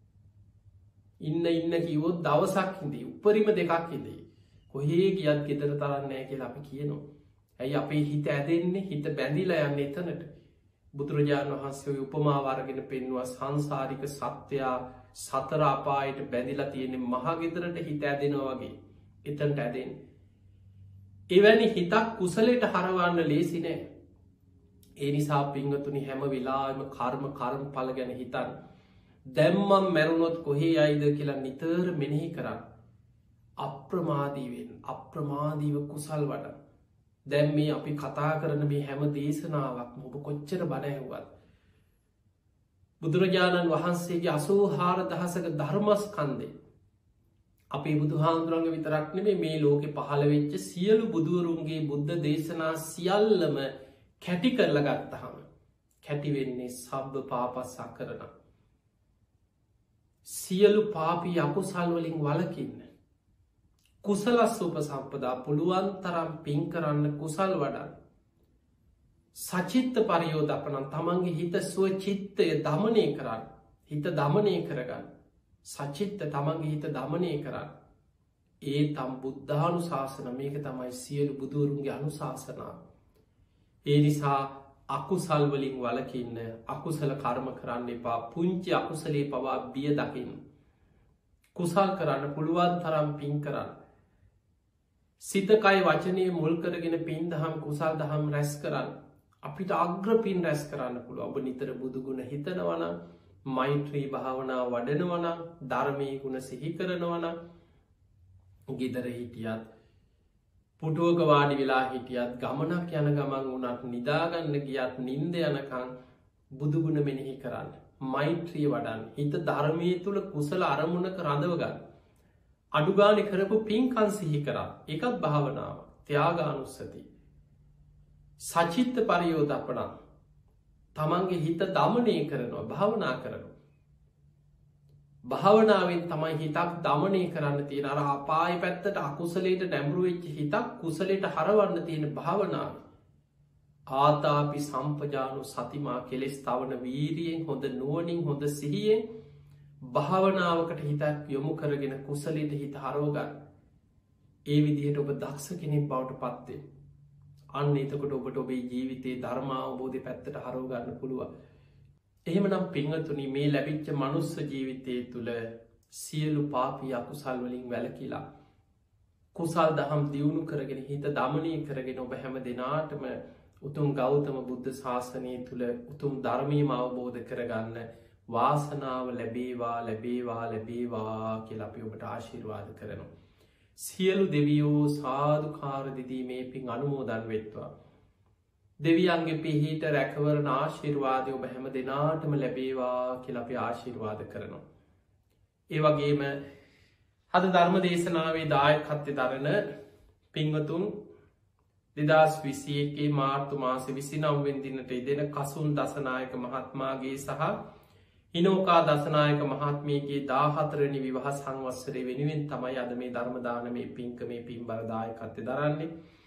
S1: ඉන්න කිවොත් දවසක් හිදී උපරිම දෙකක් හිදී. කොහේ ගියත් ගෙදර තරන්නෑ කියලා අපි කියනවා. ඇයි අපේ හිත ඇදෙන්නේ හිත බැඳිලා යන්න එතනට. බුදුරජාණන් වහන්සේ උපමාවර්ගෙන පෙන්වා සංසාරික සත්‍යයා සතර අපායට බැඳිලා තියෙන මහගෙදරට හිත ඇදෙනවා වගේ එතන්ට ඇදෙන්. එවැනි හිතක් කුසලට හරවන්න ලේසි නෑ. ඒ නිසා පිංගතුනි හැම වෙලාම කර්ම පල ගැන හිතන් දැම්මම් මැරුණොත් කොහේ අයිද කියලා නිතර මෙනෙහි කරන්න. අප්‍රමාදීව කුසල් වඩ දැම් මේ අපි කතා කරන මේ හැම දේශනාවක් ඔබ කොච්චර බණැහුවත්. බුදුරජාණන් වහන්සේගේ 84,000 ධර්මස්කන්දේ අපේ බුදුහාමුදුරන්ගේ විතරක් නෙමෙයි මේ ලෝකේ පහළ වෙච්ච සියලු බුදුවරුන්ගේ බුද්ධ දේශනා සියල්ලම කැටි කරලා ගත්තහම කැටි වෙන්නේ සබ්බ පාපස්සකරණ. සියලු පාපී අකුසල් වලින් වළකින්න. කුසලස් උපසම්පදා පුළුවන් තරම් පින් කරන්න කුසල් වඩන්න. සචිත්ත පරියෝදපනන් තමන්ගේ හිත ස්වචිත්තය දමනය කරන්න. හිත දමනය කරගන්න. සචිත්ත තමන්ගේ හිත දමනය කරන්න. ඒ තම් බුද්ධානු ශාසන මේක තමයි සියලු බුදුවරුන්ගේ අනුශාසනාව. ඒ නිසා අකුසල් වලින් වලකින්න අකුසල කර්ම කරන්න එපා. පුංචි අකුසලේ පවා බිය දකින්න. කුසල් කරන්න පුළුවන් තරම් පින් කරන්න. සිතකයි වචනය මුල් කරගෙන පින් දහම් කුසල් දහම් රැස් කරන්න. අපිට අග්‍ර පින් රැස් කරන්න පුළුව. ඔබ නිතර බුදුගුණ හිතනවන මෛත්‍රී භාවනා වඩනවන ධර්මය ගුණ සිහි කරනවන ගෙදර හිටියත් පුටුවක වාඩි වෙලා හිටියත් ගමනක් යන ගමන් වුණත් නිදාගන්න ගියත් නින්ද යනකං බුදුගුණ මෙනෙහි කරන්න. මෛත්‍රී වඩන් හිත ධර්මය තුළ කුසල අරමුණක රඳවගන්න. අඩුගානි කරපු පින්කන් සිහි කරා එකත් භාවනාව ත්‍යාගානුස්සති. සචිත්ත පරියෝදපනා තමන්ගේ හිත දමනය කරනවා භාවනා කරනවා. භාවනාවෙන් තමයි හිතක් දමනය කරන්න තියෙන අර අපාය පැත්තට අකුසලේට නැඹරුවෙච්ච හිතක් කුසලට හරවන්න තියෙන භාවනාව. ආතාපි සම්පජානු සතිමා කෙලෙස් තවන වීරියෙන් හොඳ නුවනින් හොඳ සිහියෙන් භාවනාවකට හිතක් යොමු කරගෙන කුසලට හිත හරෝගන්න. ඒ විදිහට ඔබ දක්ෂ කෙනෙක් බවට පත්වේ. අන්න එතකොට ඔබට ඔබේ ජීවිතයේ ධර්මාවබෝධය පැත්තට හරෝගන්න පුළුව. එහෙමනම් පිංහතුනි මේ ලැබිච්ච මනුස්ස ජීවිතය තුළ සියලු පාපී අකුසල් වලින් වැලකිලා. කුසල් දහම් දියුණු කරගෙන හිත දමනය කරගෙන ඔබ හැම දෙනාටම උතුම් ගෞතම බුද්ධ ශාසනය තුළ උතුම් ධර්මීම අවබෝධ කරගන්න වාසනාව ලැබේවා ලැබේවා ලැබේවා කියලා අපි ඔබට ආශිර්වාද කරනවා. සියලු දෙවියෝ සාධකාරදිදී මේ පින් අනුමෝදන් වෙත්වා. දෙවියන්ගේ පිහිට රැකවරණ ආශිර්වාදය ඔබ හැම දෙනාටම ලැබේවා කියලා අපි ආශිර්වාද කරනවා. ඒ වගේම අද ධර්ම දේශනාවේ දායකත්වය දරන පින්වතුන් 2021 මාර්තු මාස 29 වෙනිදාට ඉදෙන කසුන් දසනායක මහත්මයාගේ සහ ඉනෝකා දසනායක මහත්මියගේ 14 වෙනි විවාහ සංවත්සරය වෙනුවෙන් තමයි අද මේ ධර්ම දානමේ පින්කමේ පින්බර දායකත්වය දරන්නේ.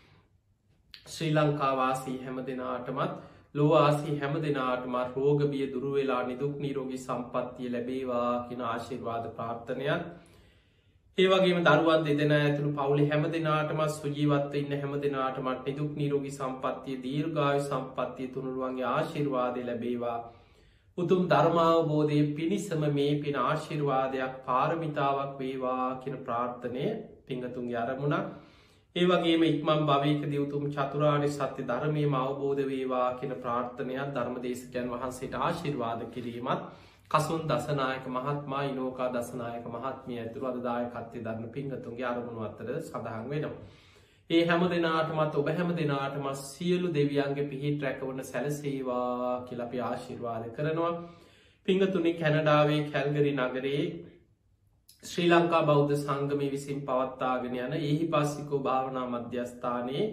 S1: ශ්‍රී ලංකාවාසී හැම දෙනාටමත් ලෝවාසී හැම දෙනාටමත් රෝග බිය දුරු වෙලා නිදුක් නිරෝගී සම්පන්නිය ලැබේවා කියන ආශිර්වාද ප්‍රාර්ථනයත් ඒ වගේම දරුවන් දෙදෙනා ඇතුළු පවුලේ හැම දෙනාටමත් සුජීවත්ව ඉන්න හැම දෙනාටමත් නිදුක් නිරෝගී සම්පන්නිය දීර්ඝායු සම්පන්නිය තුනුරුවන්ගේ ආශිර්වාදය ලැබේවා. උතුම් ධර්මාවබෝධයේ පිණිසම මේ පින ආශිර්වාදයක් පාරමිතාවක් වේවා කියන ප්‍රාර්ථනය පිංගතුන්ගේ අරමුණක්. ඒ වගේම ඉක්මන් භවයකදී උතුම් චතුරාර්ය සත්‍ය ධර්මයේම අවබෝධ වේවා කියන ප්‍රාර්ථනයක් ධර්මදේශකයන් වහන්සේට ආශිර්වාද කිරීමත් කසුන් දසනායක මහත්මයා ඉනෝකා දසනායක මහත්මිය ඇතුළු අද දායකත්වයේ දරන පින්වතුන්ගේ අරමුණු අතර සඳහන් වෙනවා. ඒ හැම දෙනාටමත් ඔබ හැම දෙනාටම සියලු දෙවියන්ගේ පිහිට රැකවන සැලසේවා කියලා අපි ආශිර්වාද කරනවා. පින්වතුනි කැනඩාවේ කැල්ගරි නගරයේ ශ්‍රී ලංකා බෞද්ධ සංගමය විසින් පවත්තාගෙන යන ඒහිපාසිකෝ භාවනා මධ්‍යස්ථානයේ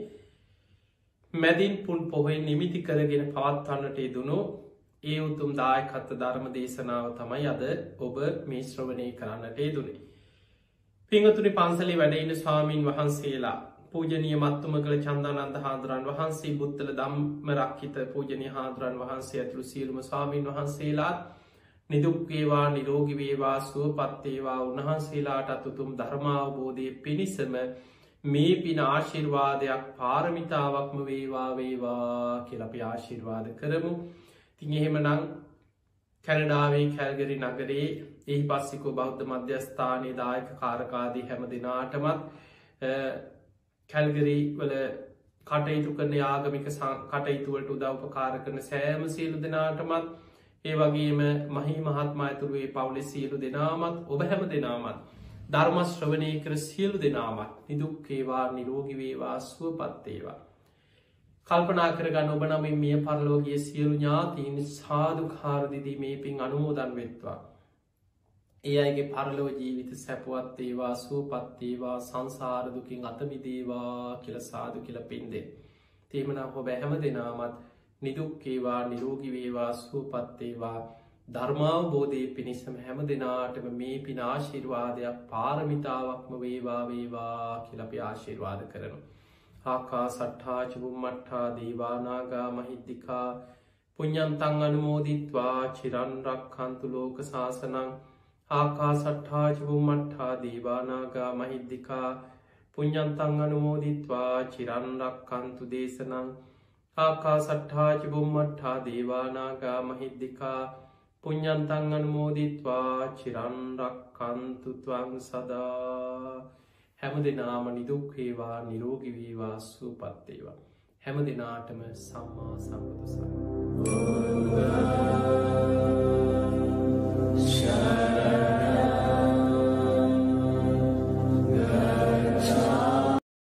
S1: මැදින් පුන් පොහොය නිමිති කරගෙන පවත්වන්නට යෙදුණු ඒ උතුම් දායකත්ව ධර්ම දේශනාව තමයි අද ඔබ මේ ශ්‍රවණය කරන්නට යෙදුනේ. පින්වතුනි පන්සලේ වැඩ ඉන්න ස්වාමීන් වහන්සේලා පූජනීය මත්තුමගල චන්දානන්ද හාමුදුරන් වහන්සේ බුත්තල ධම්ම රක්ඛිත පූජනීය හාමුදුරන් වහන්සේ ඇතුළු සියලුම ස්වාමීන් වහන්සේලාත් නිදුක් වේවා නිරෝගී වේවා සුවපත් වේවා උන්වහන්සේලාටත් උතුම් ධර්මාවබෝධයේ පිණිසම මේ පින ආශිර්වාදයක් පාරමිතාවක්ම වේවා වේවා කියලා අපි ආශිර්වාද කරමු. ඉතින් එහෙමනම් කැනඩාවේ කැල්ගරි නගරේ ඒහිපස්සිකෝ බෞද්ධ මධ්‍යස්ථානයේ දායක කාරකාදී හැම දෙනාටමත් කැල්ගරි වල කටයුතු කරන ආගමික කටයුතුවලට උදව්පකාර කරන සෑම සියලු දෙනාටමත් ඒ වගේම මහි මහත්මයා ඇතුළු ඒ පවුලේ සියලු දෙනාමත් ඔබ හැම දෙනාමත් ධර්ම ශ්‍රවණය කර සියලු දෙනාමත් නිදුක් වේවා නිරෝගී වේවා සුවපත් වේවා. කල්පනා කරගන්න ඔබ නම් මිය පරලෝකීය සියලු ඥාතීන් සාදුකාර දෙදී මේ පින් අනුමෝදන් වෙත්වා. ඒ අයගේ පරලොව ජීවිත සැපවත් වේවා සුවපත් වේවා සංසාර දුකින් අත මිදේවා කියලා සාදු කියලා පින් දෙන්න. එහෙමනම් ඔබ හැම දෙනාමත් නිදුක් වේවා නිරෝගී වේවා සුවපත් වේවා ධර්මාවබෝධයේ පිණිසම හැම දෙනාටම මේ පින ආශිර්වාදයක් පාරමිතාවක්ම වේවා කියලා අපි ආශිර්වාද කරනවා. ආකාසට්ඨා ච බුම්මට්ඨා දේවා නාග මහිද්దికා පුඤ්ඤන්තං අනුමෝදිත්වා චිරන් රක්ඛන්තු ලෝක සාසනං. ආකාසට්ඨා ච බුම්මට්ඨා දේවා නාග මහිද්దికා පුඤ්ඤන්තං අනුමෝදිත්වා චිරන් රක්ඛන්තු දේශනං. ආකාසට්ඨා ච බුම්මට්ඨා දේවා නාග මහිද්దికා පුඤ්ඤන්තං අනුමෝදිත්වා චිරන් රක්ඛන්තු ත්වං සදා. හැම දිනාම නිදුක් වේවා නිරෝගී වේවා සුවපත් වේවා. හැම දිනාටම සම්මා සම්බුදු සරණයි.